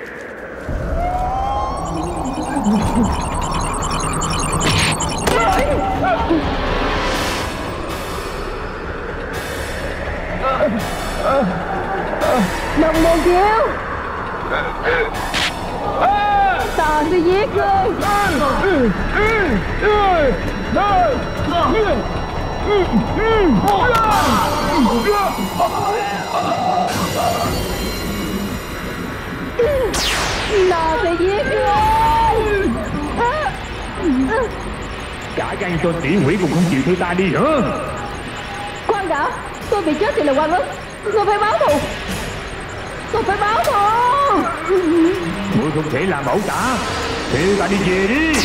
Đông Môn Thiếu, ta sẽ giết ngươi. Ta sẽ giết ngươi. Cả gan cho tỷ quỷ cũng không chịu theo ta đi nữa. Khoan đã, tôi bị chết thì là oan ức. Tôi phải báo thù. Tôi phải báo thù. Ngươi không thể làm ẩu tả, thì ta đi về đi.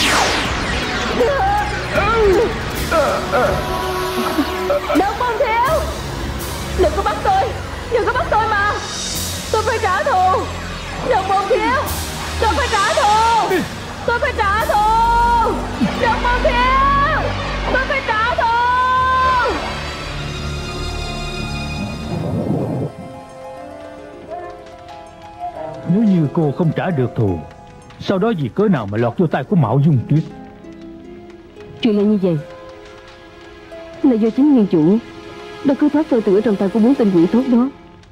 Đông Môn Thiếu, đừng có bắt tôi. Đừng có bắt tôi mà. Tôi phải trả thù. Đông Môn Thiếu, tôi phải trả thù. Tôi phải trả thù. Đông Môn Thiếu, tôi phải trả thù. Nếu như cô không trả được thù, sau đó vì cớ nào mà lọt vô tay của Mạo Dung Tuyết? Chuyện là như vậy, là do chính nguyên chủ đã cứu thoát tôi từ ở trong tay của bốn tên quỷ tốt đó.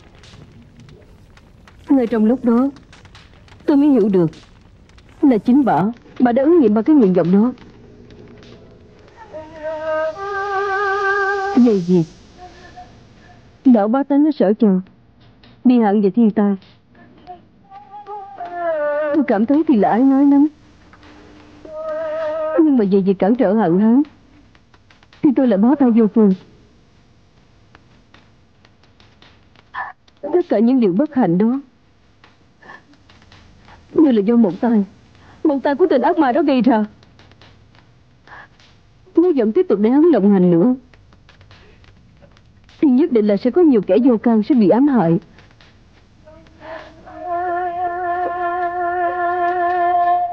Ngay trong lúc đó, tôi mới hiểu được là chính bà đã ứng nghiệm vào cái nguyện vọng đó. Vậy gì đạo bá tánh nó sở trường bi hận về thiên tai, tôi cảm thấy thì là ái nói lắm. Nhưng mà về việc cản trở hận hắn thì tôi lại bó tay vô phương. Tất cả những điều bất hạnh đó như là do một tay của tên ác ma đó gây ra. Nếu vẫn tiếp tục để hắn lộng hành nữa thì nhất định là sẽ có nhiều kẻ vô can sẽ bị ám hại.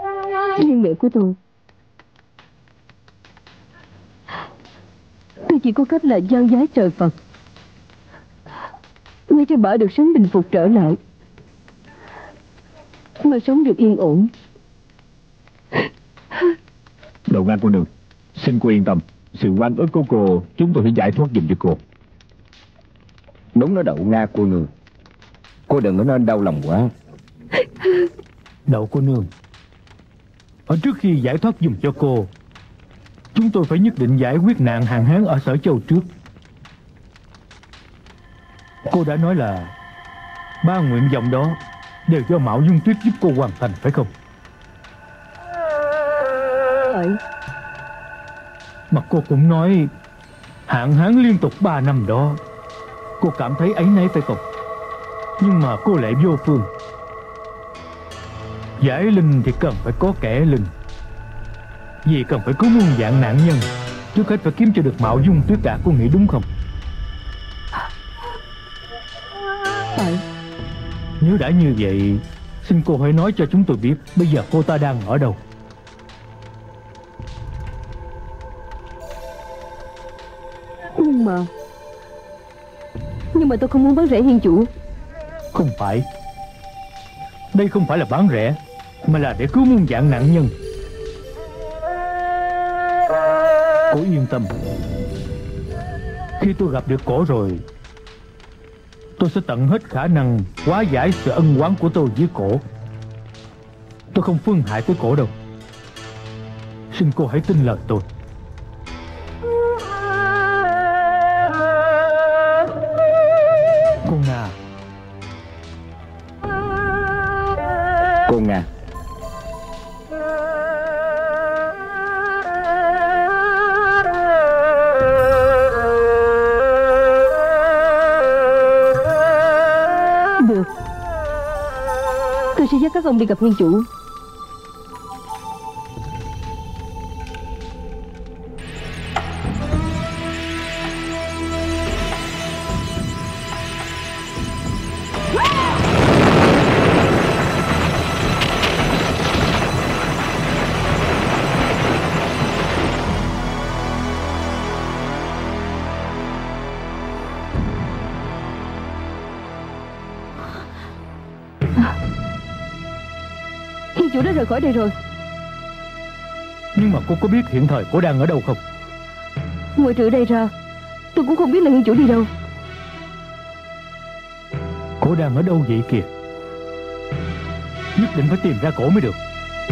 Nhưng mẹ của tôi chỉ có cách là gian giá trời Phật, nghe cho bà được sớm bình phục trở lại, mà sống được yên ổn. Đậu Nga cô nương, xin cô yên tâm, sự oan ức của cô chúng tôi sẽ giải thoát giùm cho cô. Đúng đó Đậu Nga cô nương, cô đừng có nên đau lòng quá. Đậu cô nương, ở trước khi giải thoát giùm cho cô, chúng tôi phải nhất định giải quyết nạn hạn hán ở Sở Châu trước. Cô đã nói là 3 nguyện vọng đó đều do Mạo Dung Tuyết giúp cô hoàn thành, phải không? Phải. Mà cô cũng nói hạn hán liên tục 3 năm đó cô cảm thấy áy náy, phải không? Nhưng mà cô lại vô phương. Giải linh thì cần phải có kẻ linh, vì cần phải cứu muôn vạn nạn nhân, trước hết phải kiếm cho được Mạo Dung Tuyết đã, cô nghĩ đúng không? Phải. Nếu đã như vậy, xin cô hãy nói cho chúng tôi biết bây giờ cô ta đang ở đâu. Nhưng mà tôi không muốn bán rẻ hiên chủ. Không phải, đây không phải là bán rẻ, mà là để cứu muôn vạn nạn nhân. Cô yên tâm, khi tôi gặp được cổ rồi, tôi sẽ tận hết khả năng hóa giải sự ân oán của tôi với cổ. Tôi không phương hại tới cổ đâu, xin cô hãy tin lời tôi. Cô Nga. Cô Nga. Được, tôi sẽ dắt các ông đi gặp hiên chủ. Hiên chủ đã rời khỏi đây rồi. Nhưng mà cô có biết hiện thời cô đang ở đâu không? Ngoài trừ đây ra, tôi cũng không biết là hiên chủ đi đâu. Cô đang ở đâu vậy kìa? Nhất định phải tìm ra cổ mới được.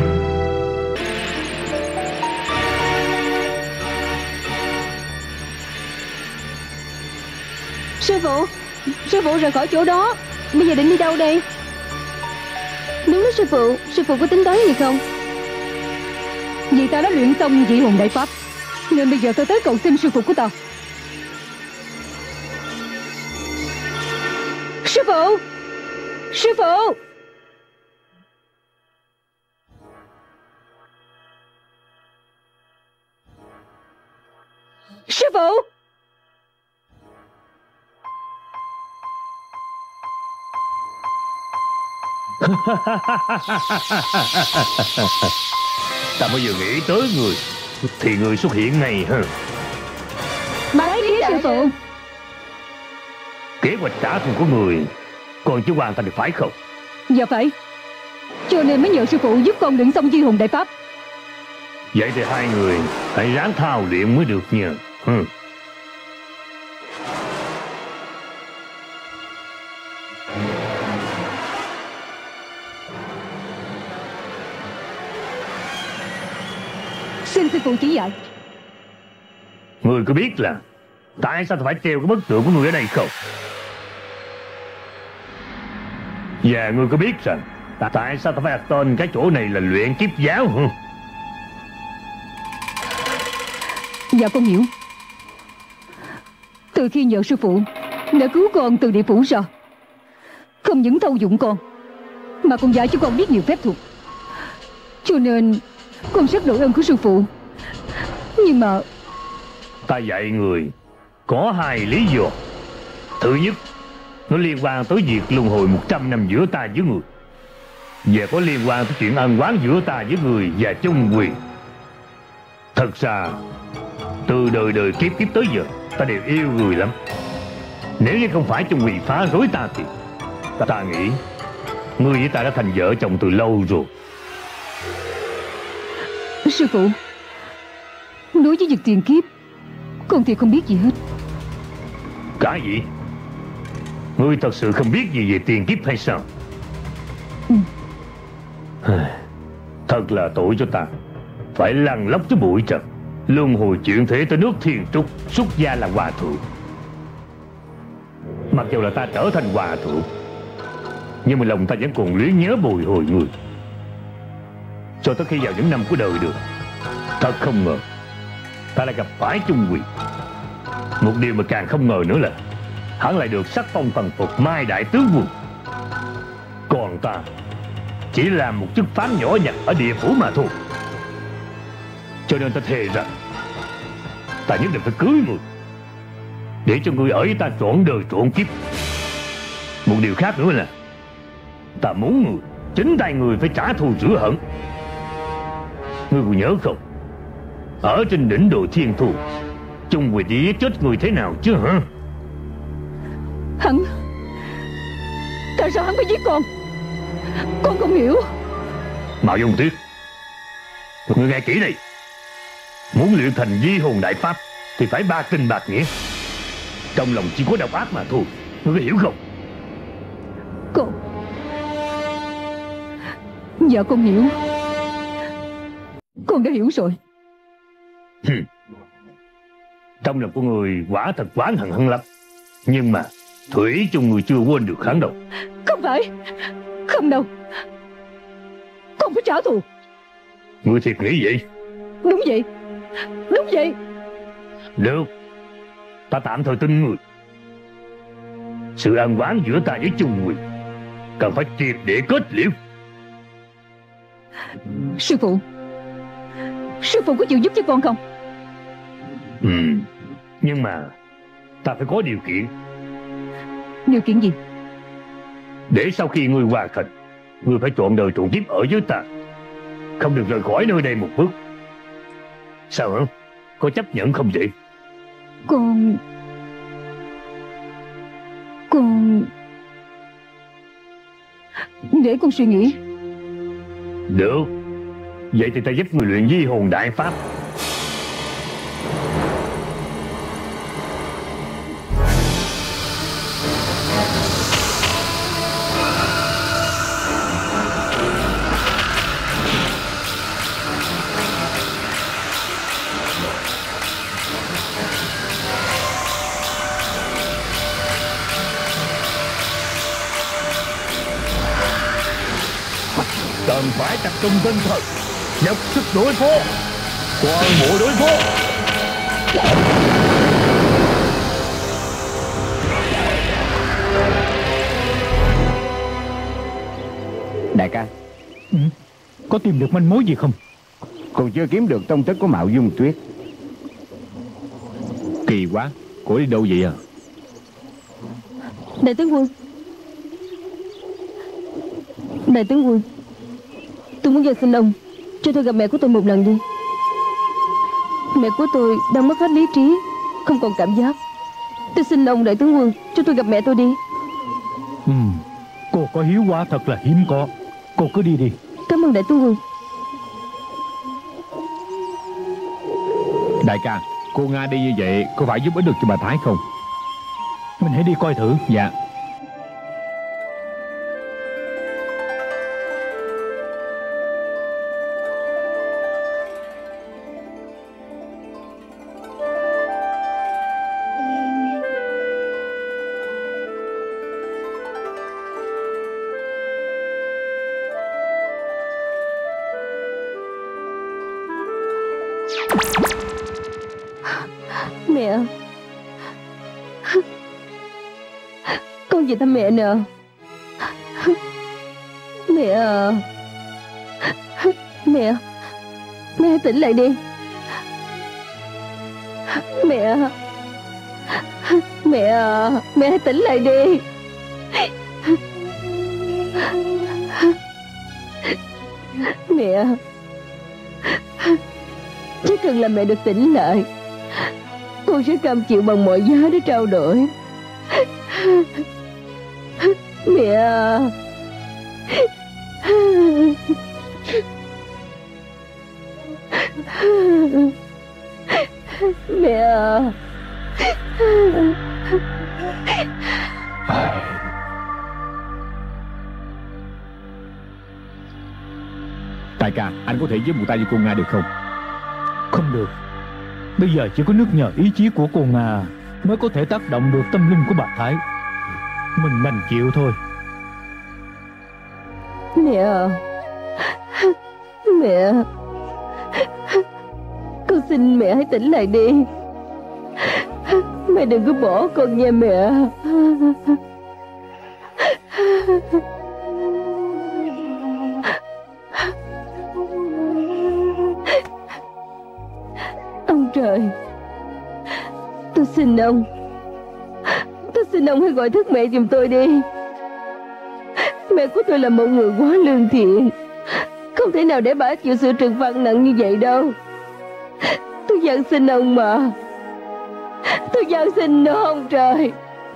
Sư phụ rời khỏi chỗ đó, bây giờ định đi đâu đây? Đúng đó sư phụ có tính toán gì không? Vì ta đã luyện xong dị hồn đại pháp, nên bây giờ tôi tới cầu xin sư phụ của ta. Sư phụ! Sư phụ! Sư phụ! Ta bao giờ nghĩ tới người thì người xuất hiện ngay hơn. Bái kiến sư phụ. Kế hoạch trả thù của người còn chưa hoàn thành được phải không? Dạ phải, cho nên mới nhờ sư phụ giúp con luyện xong dị hồn đại pháp. Vậy thì hai người hãy ráng thao luyện mới được nhờ. Xin sư phụ chỉ dạy. Người có biết là tại sao ta phải treo cái bức tượng của người ở đây không? Và người có biết rằng tại sao ta phải đặt tên cái chỗ này là luyện kiếp giáo không? Dạ con hiểu. Từ khi nhờ sư phụ đã cứu con từ địa phủ ra, không những thâu dụng con mà còn dạy cho con biết nhiều phép thuật, cho nên con rất đội ơn của sư phụ. Nhưng mà Ta dạy người có hai lý do. Thứ nhất, nó liên quan tới việc luân hồi 100 năm giữa ta với người, và có liên quan tới chuyện ân oán giữa ta với người và Trung Quyền. Thật ra từ đời đời kiếp kiếp tới giờ, ta đều yêu người lắm. Nếu như không phải Trung Huy phá rối ta thì ta nghĩ ngươi với ta đã thành vợ chồng từ lâu rồi. Sư phụ, đối với việc tiền kiếp, con thì không biết gì hết. Cái gì? Ngươi thật sự không biết gì về tiền kiếp hay sao? Thật là tội cho ta, phải lăn lóc cho bụi trần, luân hồi chuyển thế tới nước Thiên Trúc, xuất gia là hòa thượng. Mặc dù là ta trở thành hòa thượng, nhưng mà lòng ta vẫn còn luyến nhớ bồi hồi người, cho tới khi vào những năm của đời được. Thật không ngờ ta lại gặp phải Trung Huy. Một điều mà càng không ngờ nữa là hắn lại được sắc phong thần phục Mai đại tướng quân, còn ta chỉ là một chức phán nhỏ nhặt ở địa phủ mà thôi. Cho nên ta thề rằng ta nhất định phải cưới người, để cho người ở với ta trọn đời trọn kiếp. Một điều khác nữa là ta muốn người, chính tay người phải trả thù rửa hận. Ngươi còn nhớ không, ở trên đỉnh đồi Thiên Thu, Trung Huy đi chết người thế nào chứ hả? Hắn, tại sao hắn phải giết con? Con không hiểu. Mạo Dung Tuyết, ngươi nghe kỹ đây. Muốn luyện thành di hồn đại pháp thì phải ba tình bạc nghĩa. Trong lòng chỉ có độc ác mà thôi, ngươi có hiểu không? Dạ con hiểu. Con đã hiểu rồi. Trong lòng của người quả thật oán hận hắn lắm, nhưng mà thủy chung người chưa quên được hắn đâu. Không phải, không đâu. Con phải trả thù. Ngươi thiệt nghĩ vậy? Đúng vậy, đúng vậy. Được, ta tạm thời tin người. Sự ân oán giữa ta với Trung Huy cần phải triệt để kết liễu. Sư phụ, sư phụ có chịu giúp cho con không? Nhưng mà ta phải có điều kiện. Điều kiện gì? Để sau khi ngươi hoàn thành, ngươi phải trọn đời trọn kiếp ở với ta, không được rời khỏi nơi đây một bước. Sao hả? Có chấp nhận không vậy? Con để con suy nghĩ. Được, vậy thì ta giúp người luyện di hồn đại pháp. Cần phải tập trung tinh thần, dốc sức đối phó, toàn bộ đối phó. Đại ca, Có tìm được manh mối gì không? còn chưa kiếm được tông tích của Mạo Dung Tuyết. Kỳ quá, cô đi đâu vậy à? Đại tướng quân, đại tướng quân, tôi muốn vào xin ông cho tôi gặp mẹ của tôi một lần đi. Mẹ của tôi đang mất hết lý trí, không còn cảm giác. Tôi xin ông đại tướng quân cho tôi gặp mẹ tôi đi. Cô có hiếu quá thật là hiếm có. Cô cứ đi đi. Cảm ơn đại tướng quân. Đại ca, cô Nga đi như vậy có phải giúp ích được cho bà Thái không? Mình hãy đi coi thử. Dạ. Mẹ, con về thăm mẹ nè. Mẹ à, mẹ hãy tỉnh lại đi. Mẹ hãy tỉnh lại đi. Mẹ, chỉ cần là mẹ được tỉnh lại, Con sẽ cam chịu bằng mọi giá để trao đổi. Mẹ à. Mẹ à. Đại ca, anh có thể giúp một tay với cô Nga được không? Không được. Bây giờ chỉ có nước nhờ ý chí của cô Nga mới có thể tác động được tâm linh của bà Thái. Mình đành chịu thôi. Mẹ à. Mẹ. Con xin mẹ hãy tỉnh lại đi. Mẹ đừng có bỏ con nha mẹ. Ông trời, tôi xin ông hãy gọi thức mẹ giùm tôi đi. Mẹ của tôi là một người quá lương thiện, không thể nào để bà chịu sự trừng phạt nặng như vậy đâu. Tôi van xin ông mà. Tôi van xin nó ông trời.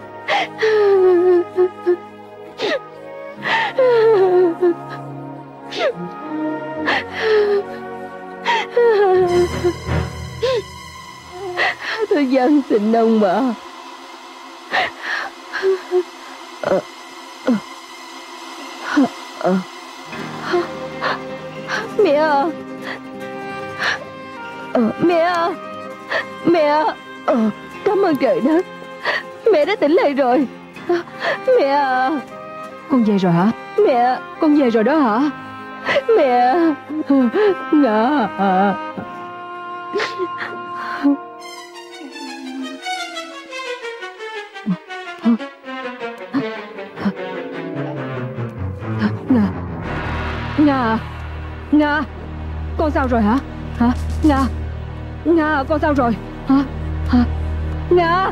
Tôi van xin ông mà. Mẹ à. Mẹ à. Mẹ à. Cảm ơn trời đất, mẹ đã tỉnh lại rồi. Mẹ à. Con về rồi hả? Mẹ. Con về rồi đó hả? Mẹ. Nga à. Nga. Nga. Nga. Con sao rồi hả? Hả? Nga. Nga, con sao rồi? Hả? Hả? Nga.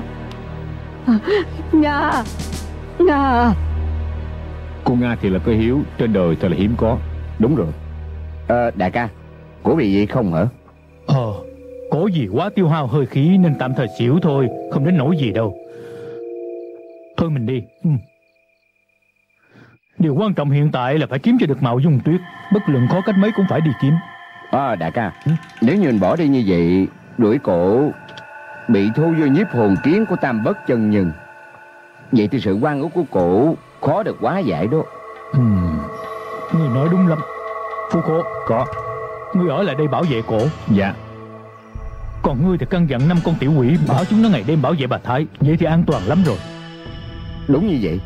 Nga. Nga. Cô Nga thì là có hiếu, trên đời thật là hiếm có. Đúng rồi. Đại ca, cổ bị gì không hả? Có gì quá tiêu hao hơi khí nên tạm thời xỉu thôi, không đến nỗi gì đâu. Thôi mình đi. Điều quan trọng hiện tại là phải kiếm cho được Mạo Dung Tuyết. Bất luận khó cách mấy cũng phải đi kiếm. Đại ca, nếu như mình bỏ đi như vậy, đuổi cổ bị thu vô nhiếp hồn kiến của Tam Bất chân nhân, vậy thì sự oan ức của cổ khó được hóa giải đó. Người nói đúng lắm. Phu Khổ. Có. Ngươi ở lại đây bảo vệ cổ. Dạ. Còn ngươi thì căn dặn 5 con tiểu quỷ bảo chúng nó ngày đêm bảo vệ bà Thái. Vậy thì an toàn lắm rồi. Đúng như vậy.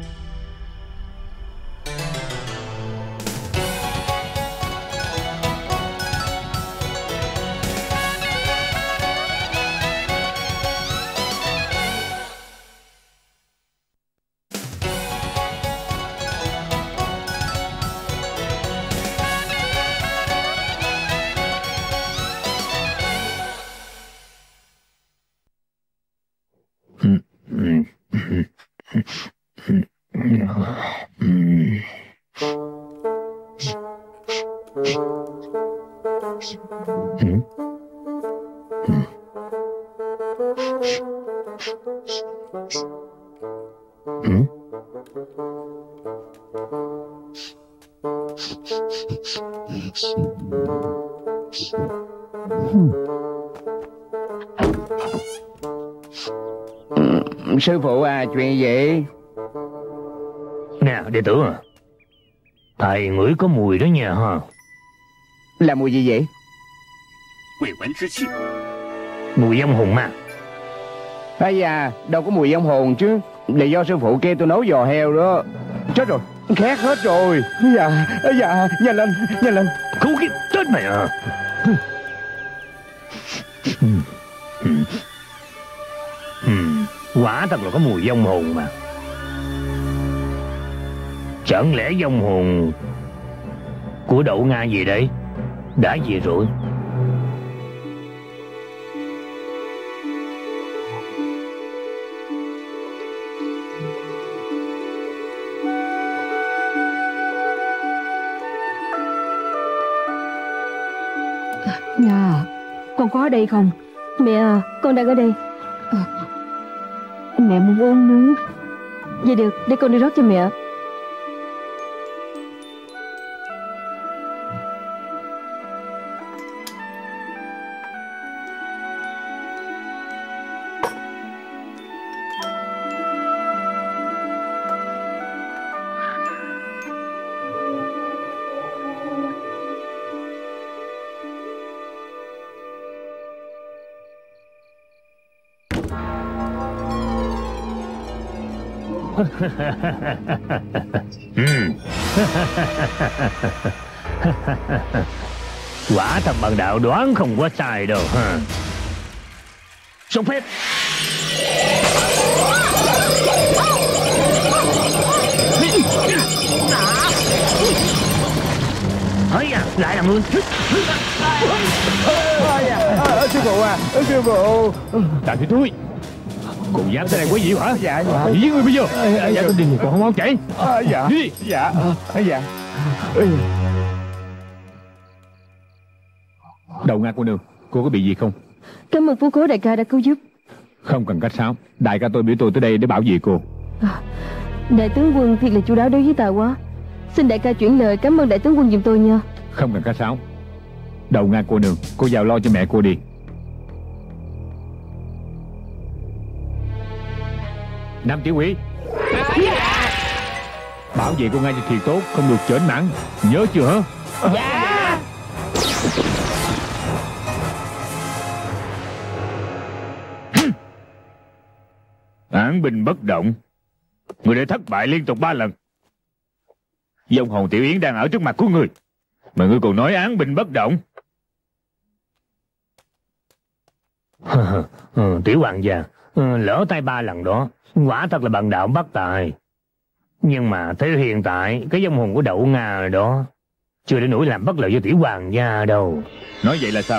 Sư phụ à, chuyện gì? Nè đệ tử à, thầy ngửi có mùi đó nha ha. Là mùi gì vậy? Mùi ông hùng mà. Ây da, đâu có mùi ông hồn chứ. Là do sư phụ kêu tôi nấu giò heo đó. Chết rồi, khét hết rồi. Ây da, nhanh lên, nhanh lên. Khốn kiếp, chết mày à. Quả thật là có mùi vong hồn mà. Chẳng lẽ vong hồn của Đậu Nga gì đấy đã về rồi? Nga, con có ở đây không? Mẹ à, con đang ở đây. Mẹ muốn uống nước. Vậy được, để con đi rót cho mẹ. Quả thật bạn đạo đoán không có sai đâu ha. Sông phép. Ấy à, lại là ngươi. Sư phụ à, sư phụ. Đàn Thị Thúi, còn dám tới đây quấy nhiễu hả? Dạ. Đi với ngươi bây giờ. Dạ tôi đi, còn không mau chạy. Dạ. Đi. Dạ. Dạ. Đầu Nga cô nương, cô có bị gì không? Cảm ơn phú cố đại ca đã cứu giúp. Không cần khách sáo, đại ca tôi biểu tôi tới đây để bảo vệ cô. Đại tướng quân thiệt là chu đáo đối với ta quá. Xin đại ca chuyển lời cảm ơn đại tướng quân giùm tôi nha. Không cần khách sáo. Đầu Nga cô nương, cô vào lo cho mẹ cô đi. Nam Tiểu Quỷ, bảo vệ cô Nga cho thiệt tốt, không được chểnh mảng, nhớ chưa hả? Dạ. Án binh bất động. Người đã thất bại liên tục 3 lần. Dông hồn Tiểu Yến đang ở trước mặt của ngươi, mà ngươi còn nói án binh bất động. Tiểu hoàng gia, lỡ tay 3 lần đó, quả thật là bằng đạo bất tài. Nhưng mà tới hiện tại, cái dông hồn của Đậu Nga rồi đó, chưa đến nỗi làm bất lợi cho tiểu hoàng gia đâu. Nói vậy là sao?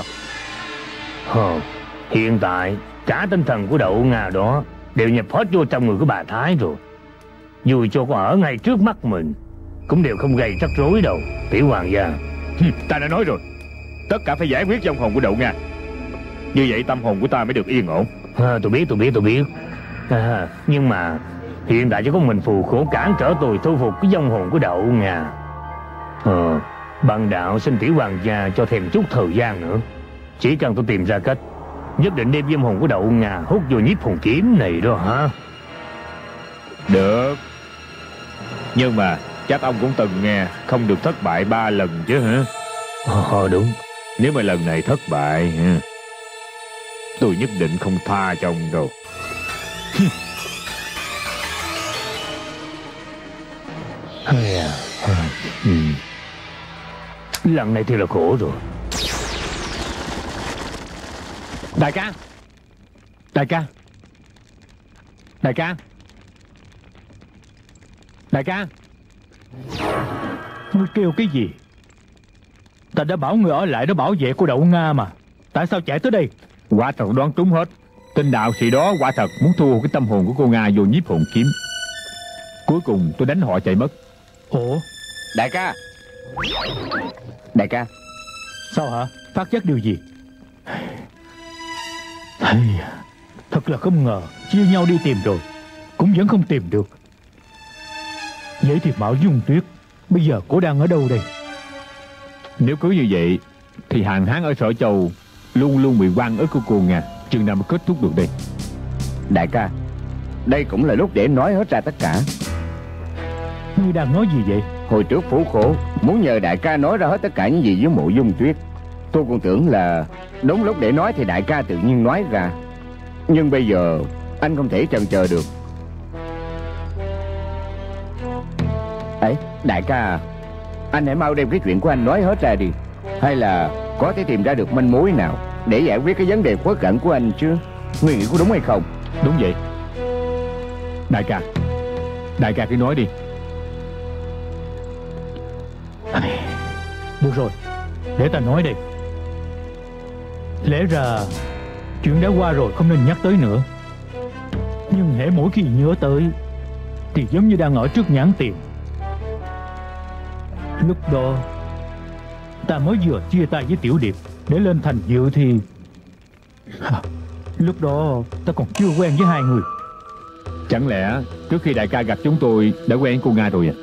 Hiện tại, cả tinh thần của Đậu Nga đó đều nhập hết vô trong người của bà Thái rồi. Dù cho có ở ngay trước mắt mình, cũng đều không gây rắc rối đâu, tiểu hoàng gia. Ta đã nói rồi, tất cả phải giải quyết dông hồn của Đậu Nga. Như vậy tâm hồn của ta mới được yên ổn. Tôi biết. Nhưng mà hiện tại chỉ có mình phù khổ cản trở tôi thu phục cái vong hồn của Đậu Nga. Bằng đạo xin tiểu hoàng gia cho thêm chút thời gian nữa. Chỉ cần tôi tìm ra cách, nhất định đem vong hồn của Đậu Nga hút vô nhiếp hồn kiếm này đó hả? Được. Nhưng mà chắc ông cũng từng nghe không được thất bại 3 lần chứ hả? Đúng. Nếu mà lần này thất bại, tôi nhất định không tha cho ông đâu. Lần này thì là khổ rồi. Đại ca, đại ca, đại ca, đại ca. Ngươi kêu cái gì? Ta đã bảo người ở lại đó bảo vệ của Đậu Nga mà. Tại sao chạy tới đây? Quả thật đoán trúng hết. Tên đạo sĩ đó quả thật muốn thu cái tâm hồn của cô Nga vô nhiếp hồn kiếm. Cuối cùng tôi đánh họ chạy mất. Ủa? Đại ca. Đại ca. Sao hả? Phát giác điều gì? Thật là không ngờ, chia nhau đi tìm rồi cũng vẫn không tìm được. Vậy thì Mạo Dung Tuyết bây giờ cô đang ở đâu đây? Nếu cứ như vậy thì hàng Hán ở Sở Châu luôn luôn bị oan ức của cô Nga, chừng nào mới kết thúc được đây? Đại ca, đây cũng là lúc để nói hết ra tất cả. Ngươi đang nói gì vậy? Hồi trước Phủ Khổ muốn nhờ đại ca nói ra hết tất cả những gì với Mộ Dung Tuyết. Tôi còn tưởng là đúng lúc để nói thì đại ca tự nhiên nói ra. Nhưng bây giờ anh không thể chần chờ được. Ấy, đại ca, anh hãy mau đem cái chuyện của anh nói hết ra đi. Hay là có thể tìm ra được manh mối nào để giải quyết cái vấn đề khuất cẩn của anh chứ? Ngươi nghĩ có đúng hay không? Đúng vậy. Đại ca cứ nói đi. Được rồi, để ta nói đây. Lẽ ra chuyện đã qua rồi không nên nhắc tới nữa. Nhưng hễ mỗi khi nhớ tới thì giống như đang ở trước nhãn tiền. Lúc đó ta mới vừa chia tay với Tiểu Điệp để lên thành Dự thì Lúc đó ta còn chưa quen với hai người. Chẳng lẽ trước khi đại ca gặp chúng tôi đã quen cô Nga rồi à?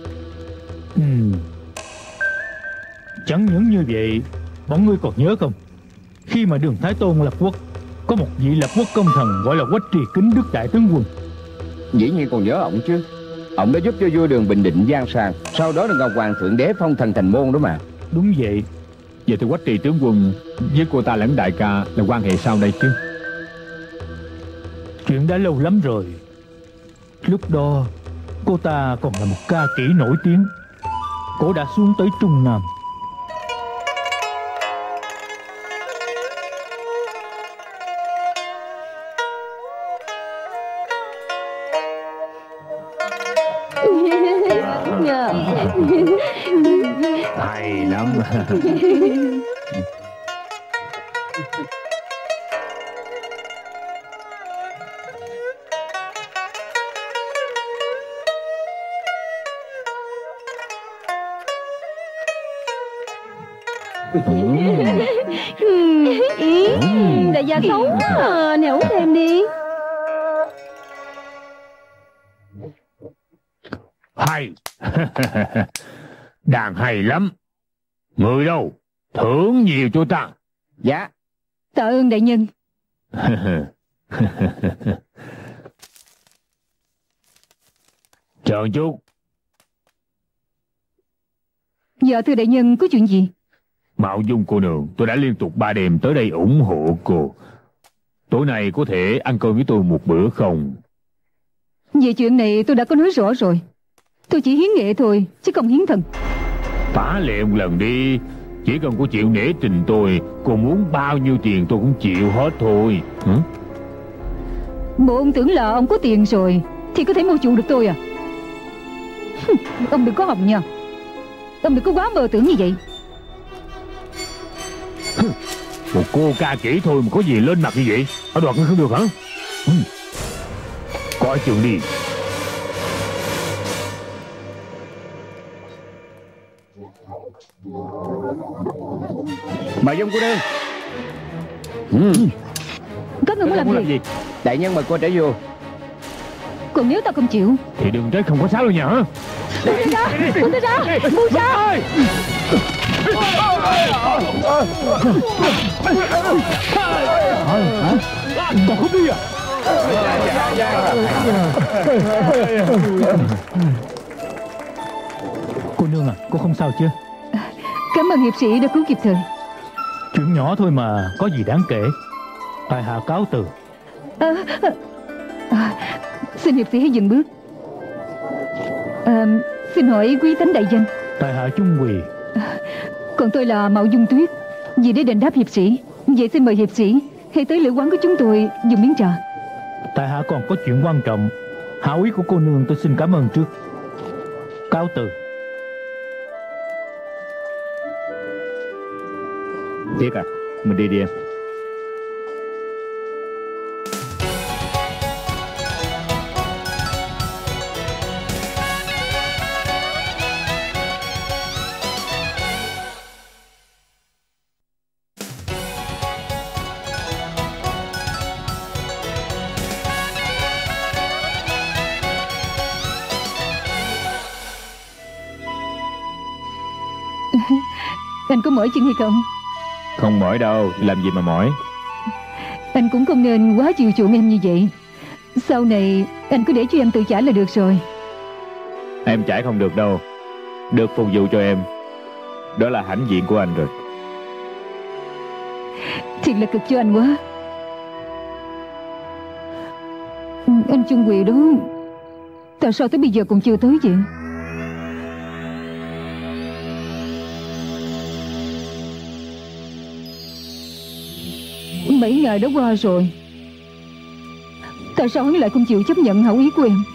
Chẳng những như vậy, bọn ngươi còn nhớ không? Khi mà Đường Thái Tôn lập quốc, có một vị lập quốc công thần gọi là Quách Trì Kính Đức Đại Tướng Quân. Dĩ nhiên còn nhớ ổng chứ. Ổng đã giúp cho vua Đường bình định Giang Sang, sau đó là Ngọc Hoàng Thượng Đế phong thần thành môn đó mà. Đúng vậy. Vậy thì Quách Trì tướng quân với cô ta lẫn đại ca là quan hệ sao đây chứ? Chuyện đã lâu lắm rồi. Lúc đó cô ta còn là một ca kỹ nổi tiếng. Cô đã xuống tới Trung Nam. Hay lắm. Đại gia xấu quá à. Nè uống thêm đi. Hay. Đàn hay lắm. Người đâu? Thưởng nhiều cho ta. Dạ. Tạ ơn đại nhân. Chờ chút. Dạ thưa đại nhân, có chuyện gì? Mạo Dung cô nương, tôi đã liên tục 3 đêm tới đây ủng hộ cô. Tối nay có thể ăn cơm với tôi một bữa không? Về chuyện này tôi đã có nói rõ rồi. Tôi chỉ hiến nghệ thôi, chứ không hiến thần. Phá lệ một lần đi. Chỉ cần cô chịu nể tình tôi, cô muốn bao nhiêu tiền tôi cũng chịu hết thôi. Bộ ông tưởng là ông có tiền rồi thì có thể mua chuộc được tôi à? Ông đừng có hòng nha. Ông đừng có quá mơ tưởng như vậy. Một cô ca kỹ thôi mà có gì lên mặt như vậy? Ở đoạt không được hả? Coi chừng đi. Mời Dung cô nương. Các người muốn làm gì? Đại nhân mời cô trở vô. Còn nếu tao không chịu thì đừng tới không có sao đâu nhỉ hả? Buông ra! Buông ta ra! Buông ra! Còn không đi à? Cô nương à, cô không sao chứ? Cảm ơn hiệp sĩ đã cứu kịp thời. Chuyện nhỏ thôi mà, có gì đáng kể. Tại hạ cáo từ. Xin hiệp sĩ hãy dừng bước. Xin hỏi quý thánh đại danh? Tại hạ Trung Quỳ. Còn tôi là Mạo Dung Tuyết. Vì để đền đáp hiệp sĩ, vậy xin mời hiệp sĩ hãy tới lữ quán của chúng tôi dùng miếng trà. Tại hạ còn có chuyện quan trọng. Hảo ý của cô nương tôi xin cảm ơn trước. Cáo từ. Tiếc à, mình đi em. Anh có mỏi chân hay không? Không mỏi đâu, làm gì mà mỏi. Anh cũng không nên quá chiều chuộng em như vậy. Sau này anh cứ để cho em tự trả là được rồi. Em chải không được đâu. Được phục vụ cho em, đó là hãnh diện của anh rồi. Thiệt là cực cho anh quá. Anh Trung Quỳ đó, tại sao tới bây giờ còn chưa tới vậy? Mấy ngày đã qua rồi, tại sao hắn lại không chịu chấp nhận hảo ý của em?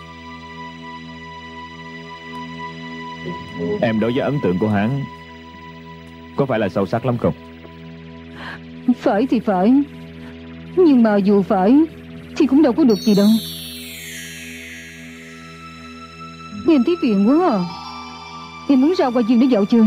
Em đối với ấn tượng của hắn có phải là sâu sắc lắm không? Phải thì phải, nhưng mà dù phải thì cũng đâu có được gì đâu. Em thấy phiền quá à. Em muốn ra qua giường để dạo chơi.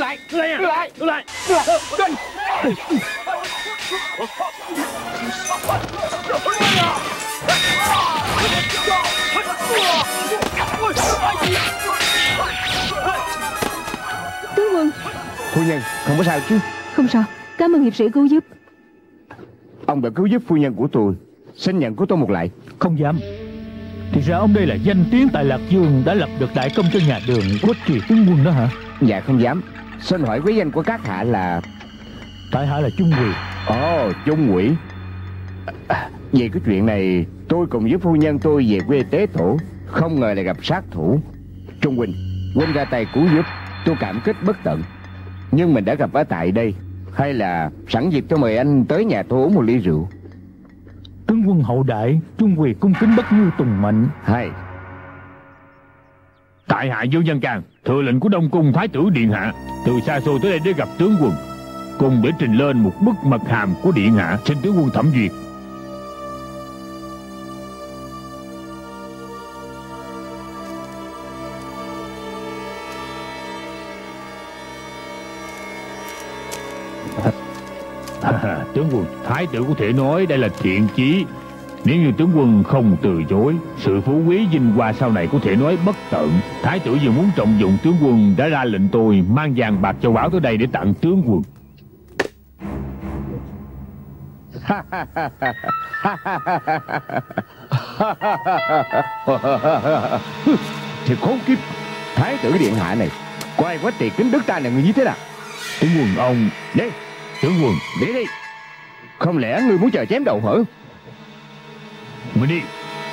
Tướng quân. Phu nhân không có sao chứ? Không sao, cảm ơn hiệp sĩ cứu giúp. Ông đã cứu giúp phu nhân của tôi, xin nhận của tôi một lại. Không dám. Thì ra ông đây là danh tiếng tại Lạc Dương, đã lập được đại công cho nhà Đường, Quách Trì tướng quân đó hả? Dạ không dám. Xin hỏi quý danh của các hạ là? Tại hạ là Trung Quỳ. Ồ, Trung Quỷ. Về cái chuyện này, tôi cùng với phu nhân tôi về quê tế tổ, không ngờ lại gặp sát thủ. Trung huynh ra tay cứu giúp, tôi cảm kích bất tận. Nhưng mình đã gặp ở tại đây, hay là sẵn dịp tôi mời anh tới nhà tôi uống một ly rượu? Tướng quân hậu đại, Trung Quỳ cung kính bất như tùng mệnh. Hay. Tại hạ Dương Văn Càng, thừa lệnh của Đông Cung Thái tử Điện Hạ, từ xa xôi tới đây để gặp tướng quân, cùng để trình lên một bức mật hàm của Điện Hạ, xin tướng quân thẩm duyệt. Tướng quân, thái tử có thể nói đây là thiện chí. Nếu như tướng quân không từ chối, sự phú quý vinh hoa sau này có thể nói bất tận. Thái tử vừa muốn trọng dụng tướng quân, đã ra lệnh tôi mang vàng bạc châu báu tới đây để tặng tướng quân. Thì khốn kiếp, thái tử điện hạ này coi Quách Trì kính đức ta là người như thế nào? Tướng quân ông Đi. Tướng quân Đi. Không lẽ ngươi muốn chờ chém đầu hở? mình đi.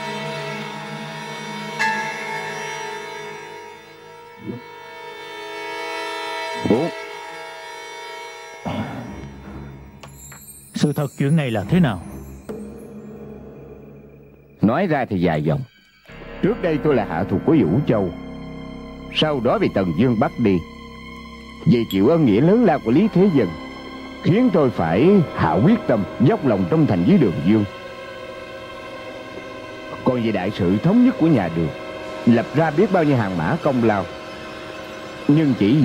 Ủa? Sự thật chuyện này là thế nào? Nói ra thì dài dòng. Trước đây tôi là hạ thuộc của Vũ Châu, sau đó bị Tần Dương bắt đi. Vì chịu ơn nghĩa lớn lao của Lý Thế Dân, khiến tôi phải hạ quyết tâm dốc lòng trung thành với Đường Dương. Còn về đại sự thống nhất của nhà Đường, lập ra biết bao nhiêu hàng mã công lao, nhưng chỉ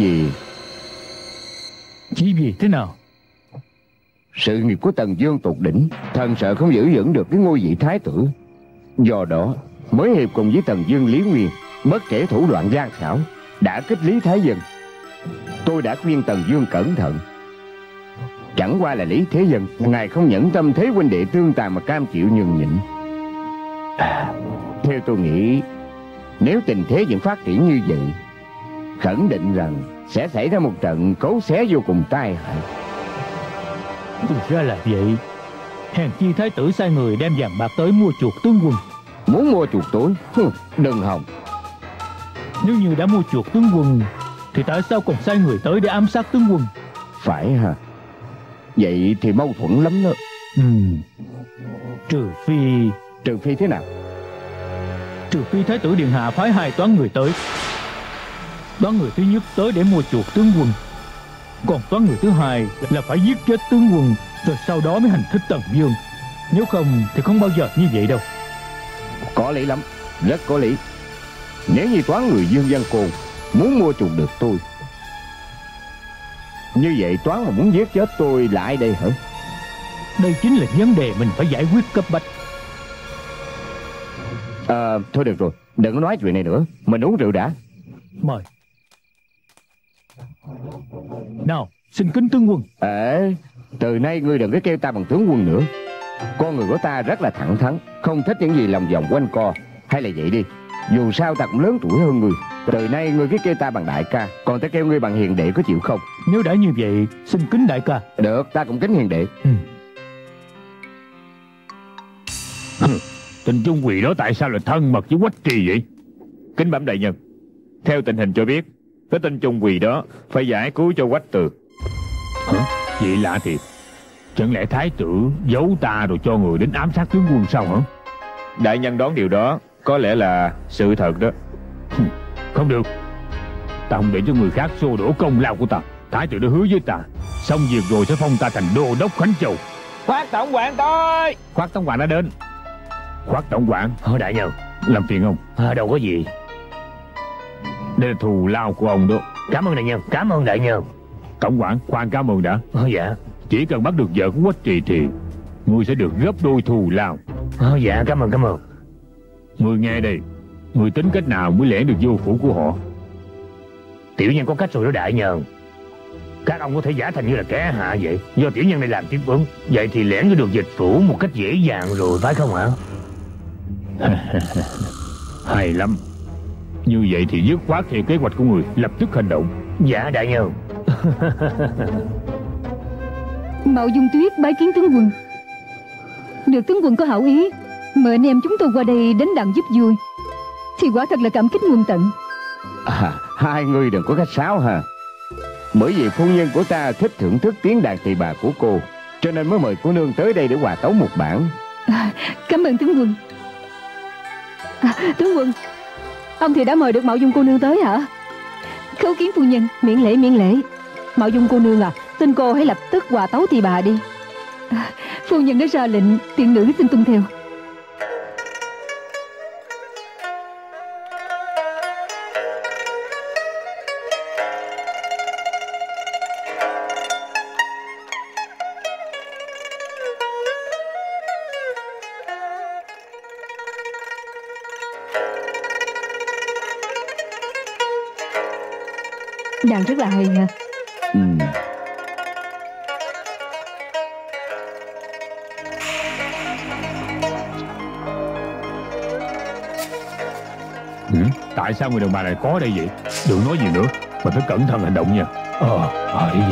vì thế nào? sự nghiệp của Tần Dương tột đỉnh, thần sợ không giữ vững được cái ngôi vị thái tử. Do đó mới hiệp cùng với Tần Dương Lý Nguyên, bất kể thủ đoạn gian xảo, đã kích Lý Thái Dân. Tôi đã khuyên Tần Dương cẩn thận, chẳng qua là Lý Thế Dân ngài không nhẫn tâm thế huynh đệ tương tàn mà cam chịu nhường nhịn. Theo tôi nghĩ, nếu tình thế vẫn phát triển như vậy, khẳng định rằng sẽ xảy ra một trận cấu xé vô cùng tai hại. Thì ra là vậy. Hèn chi thái tử sai người đem vàng bạc tới mua chuộc tướng quân. Muốn mua chuộc tôi? Đừng hòng. Nếu như đã mua chuộc tướng quân, thì tại sao còn sai người tới để ám sát tướng quân? Phải hả? Vậy thì mâu thuẫn lắm đó. Trừ phi thế nào? Trừ phi thái tử điện hạ phái 2 toán người tới. Toán người thứ nhất tới để mua chuộc tướng quân, còn toán người thứ hai là phải giết chết tướng quân, rồi sau đó mới hành thích Tần Dương. Nếu không thì không bao giờ như vậy đâu. Có lý lắm, rất có lý. Nếu như toán người Dương Văn Côn muốn mua chuộc được tôi, như vậy toán mà muốn giết chết tôi là ai đây hả? Đây chính là vấn đề mình phải giải quyết cấp bách. Thôi được rồi, đừng có nói chuyện này nữa, mình uống rượu đã. Mời. Nào, xin kính tướng quân. Từ nay ngươi đừng có kêu ta bằng tướng quân nữa. Con người của ta rất là thẳng thắn, không thích những gì lòng vòng quanh co. Hay là vậy đi, dù sao ta cũng lớn tuổi hơn ngươi. Từ nay ngươi cứ kêu ta bằng đại ca, còn ta kêu ngươi bằng hiền đệ, có chịu không? Nếu đã như vậy, xin kính đại ca. Được, ta cũng kính hiền đệ. Tên Trung Quỳ đó tại sao lại thân mật với Quách Trì vậy? Kính bẩm đại nhân, theo tình hình cho biết, cái tên Trung Quỳ đó phải giải cứu cho Quách Tường. Hả? Vậy lạ thiệt. Chẳng lẽ thái tử giấu ta rồi cho người đến ám sát tướng quân sao hả? Đại nhân đoán điều đó có lẽ là sự thật đó. Không được, ta không để cho người khác xô đổ công lao của ta. Thái tử đã hứa với ta, xong việc rồi sẽ phong ta thành đô đốc Khánh Châu. Khoát tổng quản tôi. Khoát tổng quản đã đến. Khoát tổng quản. Đại nhân, làm phiền ông. Đâu có gì. Đây là thù lao của ông đó. Cảm ơn đại nhân, cảm ơn đại nhân. Tổng quản, khoan cảm ơn đã. Dạ. Chỉ cần bắt được vợ của Quách Trì thì ngươi sẽ được gấp đôi thù lao. Dạ, cảm ơn. Ngươi nghe đây, ngươi tính cách nào mới lẻn được vô phủ của họ? Tiểu nhân có cách rồi đó đại nhân. Các ông có thể giả thành như là kẻ hạ vậy, do tiểu nhân này làm tiếp ứng. Vậy thì lẻn vô được dịch phủ một cách dễ dàng rồi, phải không hả? Hay lắm. Như vậy thì dứt khoát theo kế hoạch của người, lập tức hành động. Dạ đại nhân. Mạo Dung Tuyết bái kiến tướng quân. Được tướng quân có hảo ý mời anh em chúng tôi qua đây đánh đặng giúp vui, thì quả thật là cảm kích muôn tận. Hai người đừng có khách sáo ha. Bởi vì phu nhân của ta thích thưởng thức tiếng đàn tỳ bà của cô, cho nên mới mời cô nương tới đây để hòa tấu một bản. Cảm ơn tướng quân. Tướng quân, ông thì đã mời được Mạo Dung cô nương tới hả? Khấu kiến phu nhân. Miễn lễ. Mạo Dung cô nương à, xin cô hãy lập tức hòa tấu tỳ bà đi. Phu nhân đã ra lệnh, tiện nữ xin tuân theo. Đàn rất là hay ha. Tại sao người đàn bà này có đây vậy? Đừng nói gì nữa, mà phải cẩn thận hành động nha. Đi.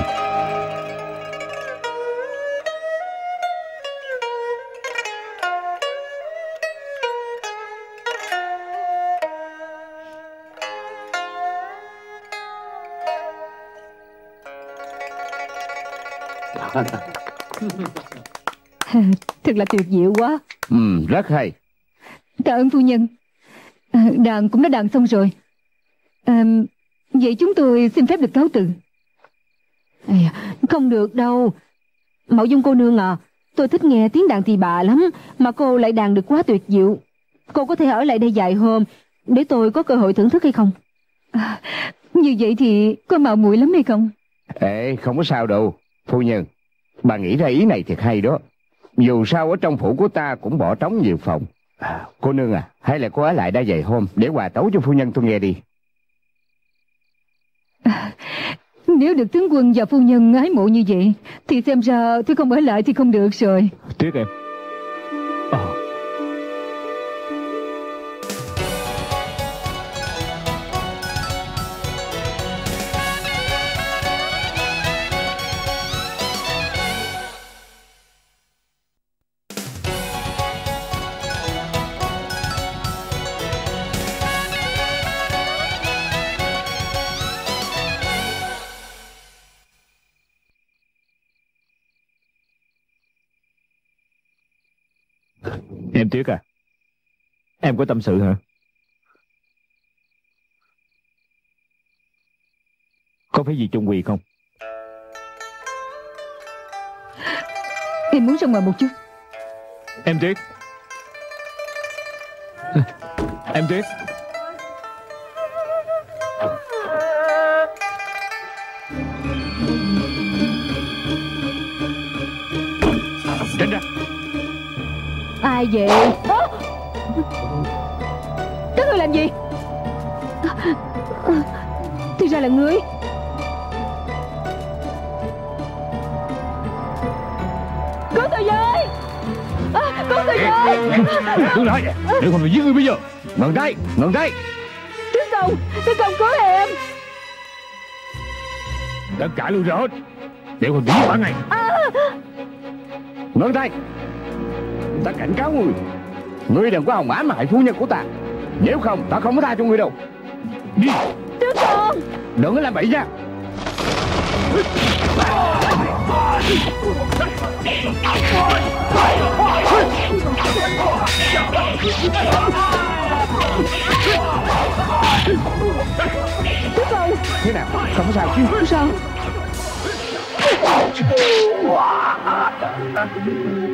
Thật là tuyệt diệu quá. Rất hay. Tạ ơn phu nhân. Đàn cũng đã đàn xong rồi. Vậy chúng tôi xin phép được cáo từ. Không được đâu. Mạo Dung cô nương à, tôi thích nghe tiếng đàn tỳ bà lắm, mà cô lại đàn được quá tuyệt diệu. Cô có thể ở lại đây vài hôm để tôi có cơ hội thưởng thức hay không? Như vậy thì có mạo muội lắm hay không? Không có sao đâu phu nhân. Bà nghĩ ra ý này thiệt hay đó. Dù sao ở trong phủ của ta cũng bỏ trống nhiều phòng. Cô nương à, hay là cô ở lại đây vài hôm để hòa tấu cho phu nhân tôi nghe đi. Nếu được tướng quân và phu nhân ái mộ như vậy thì xem ra tôi không ở lại thì không được rồi. Tuyết em. Em Tuyết à, em có tâm sự hả? Có phải gì chung quỳ không? Em muốn ra ngoài một chút. Em Tuyết. Em Tuyết. Tránh ra. Ai vậy? Các ngươi làm gì? Thì ra là ngươi. Cứu tôi với! Cứu tôi với! Đứng lại, nếu không thì giết ngươi bây giờ. Ngừng tay! Tướng công cứu em! Tất cả lưu ra hết, nếu không giết quả ngay. Ngừng tay! Ta cảnh cáo ngươi, ngươi đừng có hòng ám hại phu nhân của ta. Nếu không, ta không có tha cho ngươi đâu. Đi! Tướng công! Đừng có làm bậy nha. Tướng công! Thế nào, không có sao chứ? Không sao.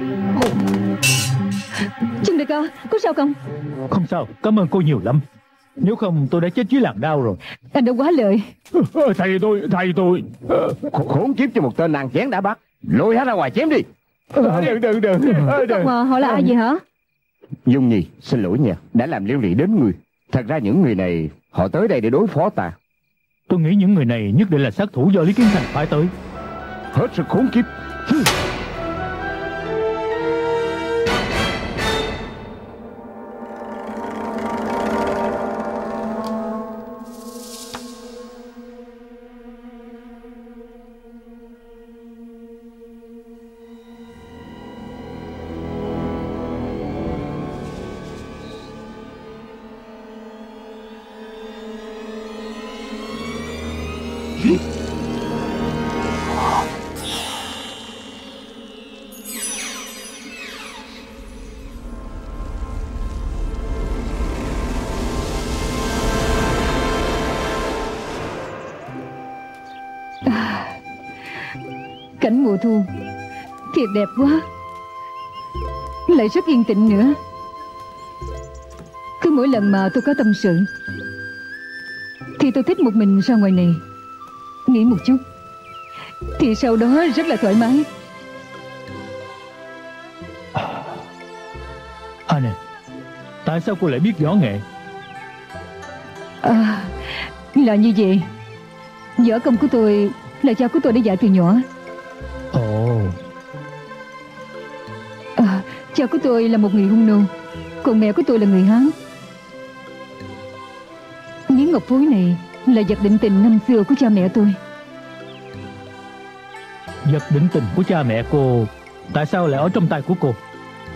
Trương đại ca, có sao không? Không sao, cảm ơn cô nhiều lắm. Nếu không tôi đã chết dưới làn đao rồi. Anh đã quá lời. Thầy tôi. Khốn kiếp cho một tên nàng chén đã bắt. Lôi hắn ra ngoài chém đi. Mà họ là ai vậy hả? Dung Nhi, xin lỗi nha, đã làm liên lụy đến người. Thật ra những người này, họ tới đây để đối phó ta. Tôi nghĩ những người này nhất định là sát thủ do Lý Kiến Thành phái tới. Hết sức khốn kiếp. Cảnh mùa thu thiệt đẹp quá, lại rất yên tĩnh nữa. Cứ mỗi lần mà tôi có tâm sự thì tôi thích một mình ra ngoài này nghỉ một chút, thì sau đó rất là thoải mái. Nè, tại sao cô lại biết võ nghệ? Là như vậy. Võ công của tôi là cha của tôi đã dạy từ nhỏ. Ồ. Cha của tôi là một người Hung nô, còn mẹ của tôi là người Hán. Miếng ngọc phối này là vật định tình năm xưa của cha mẹ tôi. Vật định tình của cha mẹ cô tại sao lại ở trong tay của cô?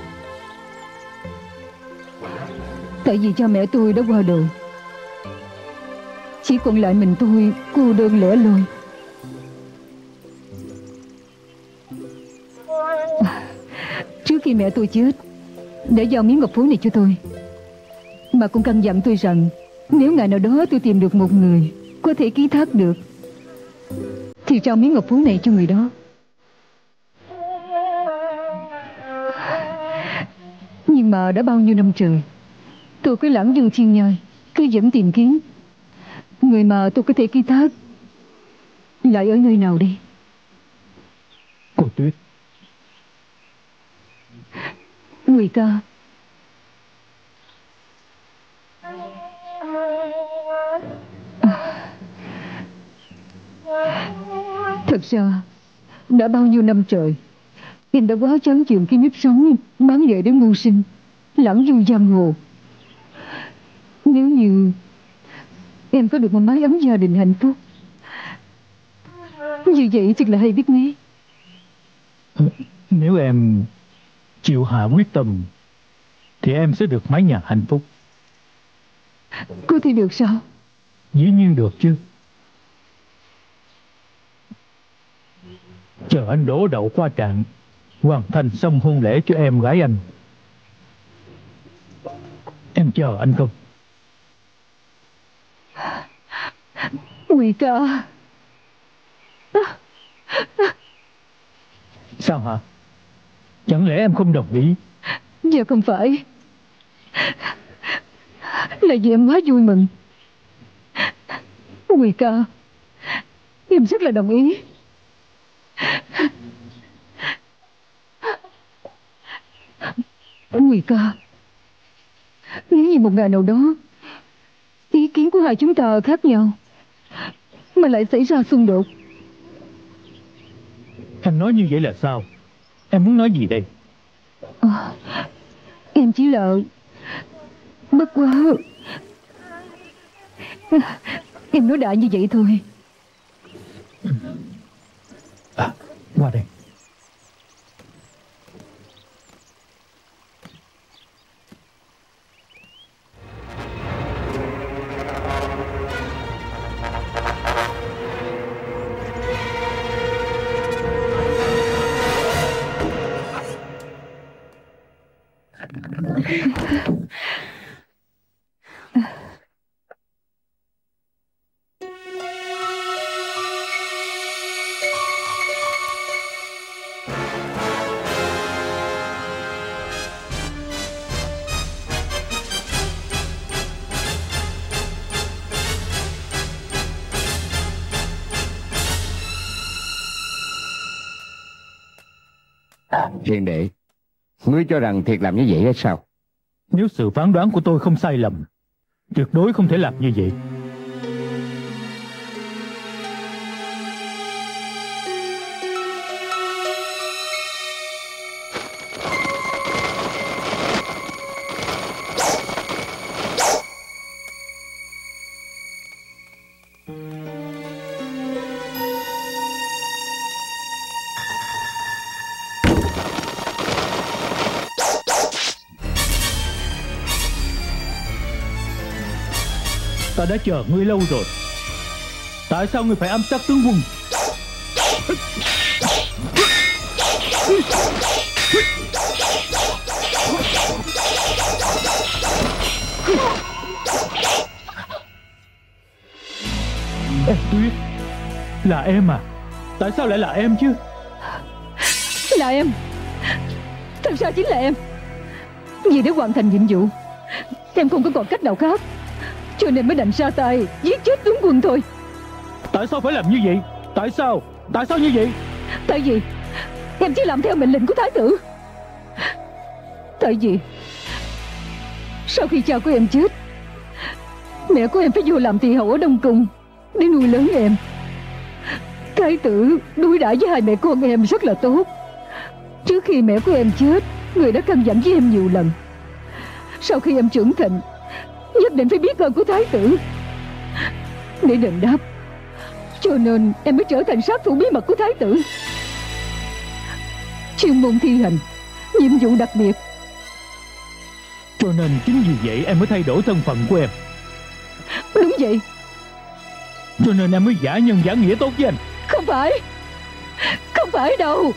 Tại vì cha mẹ tôi đã qua đời, chỉ còn lại mình tôi cô đơn lẻ loi. Trước khi mẹ tôi chết, đã giao miếng ngọc phối này cho tôi, mà cũng căn dặn tôi rằng nếu ngày nào đó tôi tìm được một người có thể ký thác được thì trao miếng ngọc phối này cho người đó. Nhưng mà đã bao nhiêu năm trời, tôi cứ lãng dương thiên nhai, cứ vẫn tìm kiếm người mà tôi có thể ký thác lại ở nơi nào đây? Cô Tuyết. Người ca. Thật ra đã bao nhiêu năm trời em đã quá chán chường cái nếp sống bán nghề để mưu sinh, lãng du giang hồ. Nếu như em có được một mái ấm gia đình hạnh phúc, như vậy thật là hay biết mấy. Nếu em chịu hạ quyết tâm thì em sẽ được mái nhà hạnh phúc. Có thể được sao? Dĩ nhiên được chứ. Chờ anh đổ đậu qua trạng, hoàn thành xong hôn lễ cho em gái anh. Em chờ anh không? Nguy ca. Sao hả? Chẳng lẽ em không đồng ý? Dạ không phải, là vì em quá vui mừng. Nguy ca, em rất là đồng ý. Nguy ca, nếu như một ngày nào đó ý kiến của hai chúng ta khác nhau mà lại xảy ra xung đột. Em nói như vậy là sao? Em muốn nói gì đây? Em chỉ là bất quá. Em nói đại như vậy thôi. Qua đây. Hiền đệ, ngươi cho rằng thiệt làm như vậy hay sao? Nếu sự phán đoán của tôi không sai lầm, tuyệt đối không thể làm như vậy. Ta đã chờ ngươi lâu rồi. Tại sao ngươi phải ám sát tướng quân? Em Tuyết, là em à? Tại sao lại là em chứ? Là em. Thật ra chính là em. Vì để hoàn thành nhiệm vụ, em không có còn cách nào khác, cho nên mới đành ra tay giết chết tướng quân thôi. Tại sao phải làm như vậy? Tại sao? Tại sao như vậy? Tại vì em chỉ làm theo mệnh lệnh của thái tử. Tại vì sau khi cha của em chết, mẹ của em phải vô làm tỳ hậu ở Đông Cung để nuôi lớn em. Thái tử đối đãi với hai mẹ con em rất là tốt. Trước khi mẹ của em chết, người đã căn dặn với em nhiều lần, sau khi em trưởng thành nhất định phải biết ơn của thái tử. Để đền đáp, cho nên em mới trở thành sát thủ bí mật của thái tử, chuyên môn thi hành nhiệm vụ đặc biệt. Cho nên chính vì vậy em mới thay đổi thân phận của em. Đúng vậy. Cho nên em mới giả nhân giả nghĩa tốt với anh. Không phải. Không phải đâu.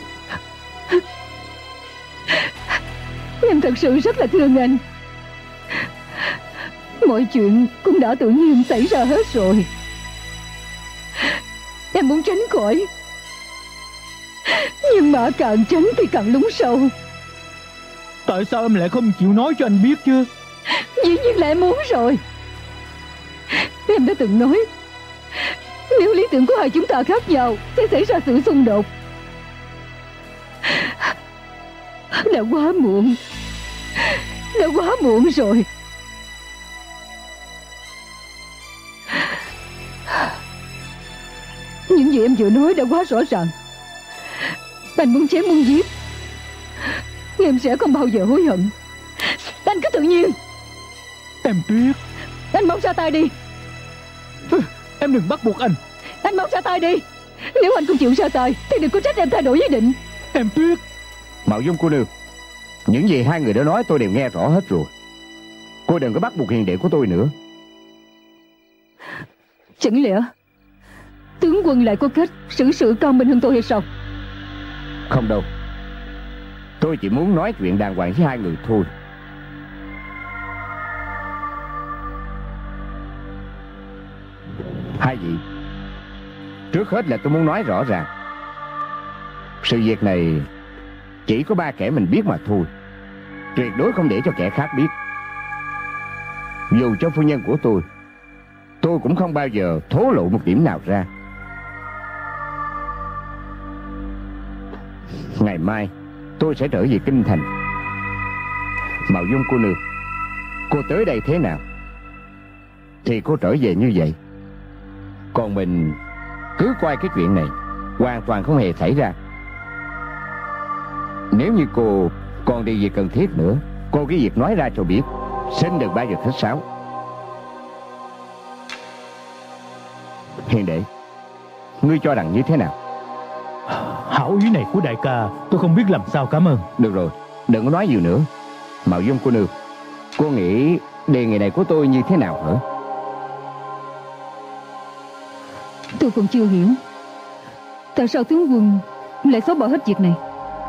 Em thật sự rất là thương anh. Mọi chuyện cũng đã tự nhiên xảy ra hết rồi. Em muốn tránh khỏi, nhưng mà càng tránh thì càng lún sâu. Tại sao em lại không chịu nói cho anh biết chứ? Dĩ nhiên là em muốn rồi. Em đã từng nói, nếu lý tưởng của hai chúng ta khác nhau sẽ xảy ra sự xung đột. Đã quá muộn. Đã quá muộn rồi. Những gì em vừa nói đã quá rõ ràng. Anh muốn chém muốn giết, em sẽ không bao giờ hối hận. Anh cứ tự nhiên. Em Tuyết, anh mau ra tay đi. Em đừng bắt buộc anh. Anh mau ra tay đi. Nếu anh không chịu ra tay thì đừng có trách em thay đổi ý định. Em Tuyết. Mạo Dung cô nương, những gì hai người đã nói tôi đều nghe rõ hết rồi. Cô đừng có bắt buộc hiền đệ của tôi nữa. Chẳng lẽ tướng quân lại có cách xử sự cao minh hơn tôi hay sao? Không đâu. Tôi chỉ muốn nói chuyện đàng hoàng với hai người thôi. Hai vị, trước hết là tôi muốn nói rõ ràng, sự việc này chỉ có ba kẻ mình biết mà thôi. Tuyệt đối không để cho kẻ khác biết. Dù cho phu nhân của tôi cũng không bao giờ thố lộ một điểm nào ra. Ngày mai tôi sẽ trở về kinh thành. Mạo Dung cô nương, cô tới đây thế nào thì cô trở về như vậy. Còn mình cứ coi cái chuyện này hoàn toàn không hề xảy ra. Nếu như cô còn điều gì cần thiết nữa, cô cái việc nói ra cho biết, xin đừng bao giờ khách sáo. Hiền đệ, ngươi cho rằng như thế nào? Hảo ý này của đại ca tôi không biết làm sao cảm ơn. Được rồi, đừng có nói nhiều nữa. Mạo Dung cô nương, cô nghĩ đề nghị này của tôi như thế nào hả? Tôi còn chưa hiểu tại sao tướng quân lại xóa bỏ hết việc này.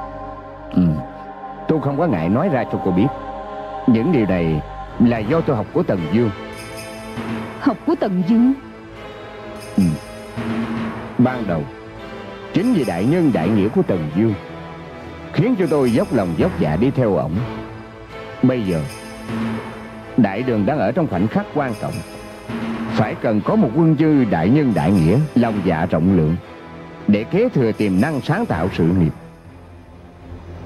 Tôi không có ngại nói ra cho cô biết. Những điều này là do tôi học của Tần Dương. Học của Tần Dương? Ban đầu chính vì đại nhân đại nghĩa của Tần Dương khiến cho tôi dốc lòng dốc dạ đi theo ổng. Bây giờ đại đường đang ở trong khoảnh khắc quan trọng, phải cần có một quân dư đại nhân đại nghĩa, lòng dạ rộng lượng để kế thừa tiềm năng sáng tạo sự nghiệp.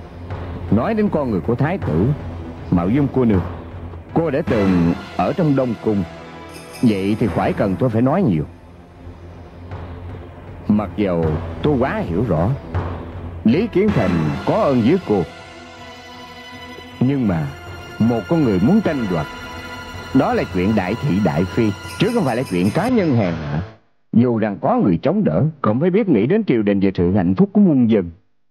Nói đến con người của thái tử Mạo Dung cô nương, cô đã từng ở trong Đông Cung, vậy thì khỏi cần tôi phải nói nhiều. Mặc dầu tôi quá hiểu rõ Lý Kiến Thành có ơn với cô, nhưng mà một con người muốn tranh đoạt, đó là chuyện đại thị đại phi, chứ không phải là chuyện cá nhân hèn hạ. Dù rằng có người chống đỡ, cũng phải biết nghĩ đến triều đình và sự hạnh phúc của muôn dân.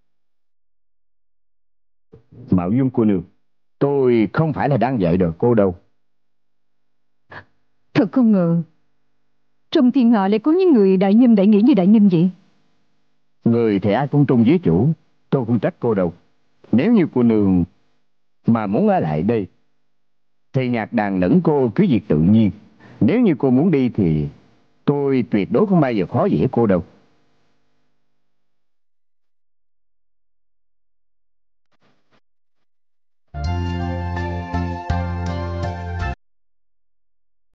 Mạo Dung cô nương, tôi không phải là đang dạy đời cô đâu. Thật không ngờ trong thiên hạ lại có những người đại nhân đại nghĩa như đại nhân vậy. Người thì ai cũng trung với chủ, tôi không trách cô đâu. Nếu như cô nương mà muốn ở lại đây thì Nhạc Đàn lẫn cô cứ việc tự nhiên. Nếu như cô muốn đi thì tôi tuyệt đối không bao giờ khó dễ cô đâu.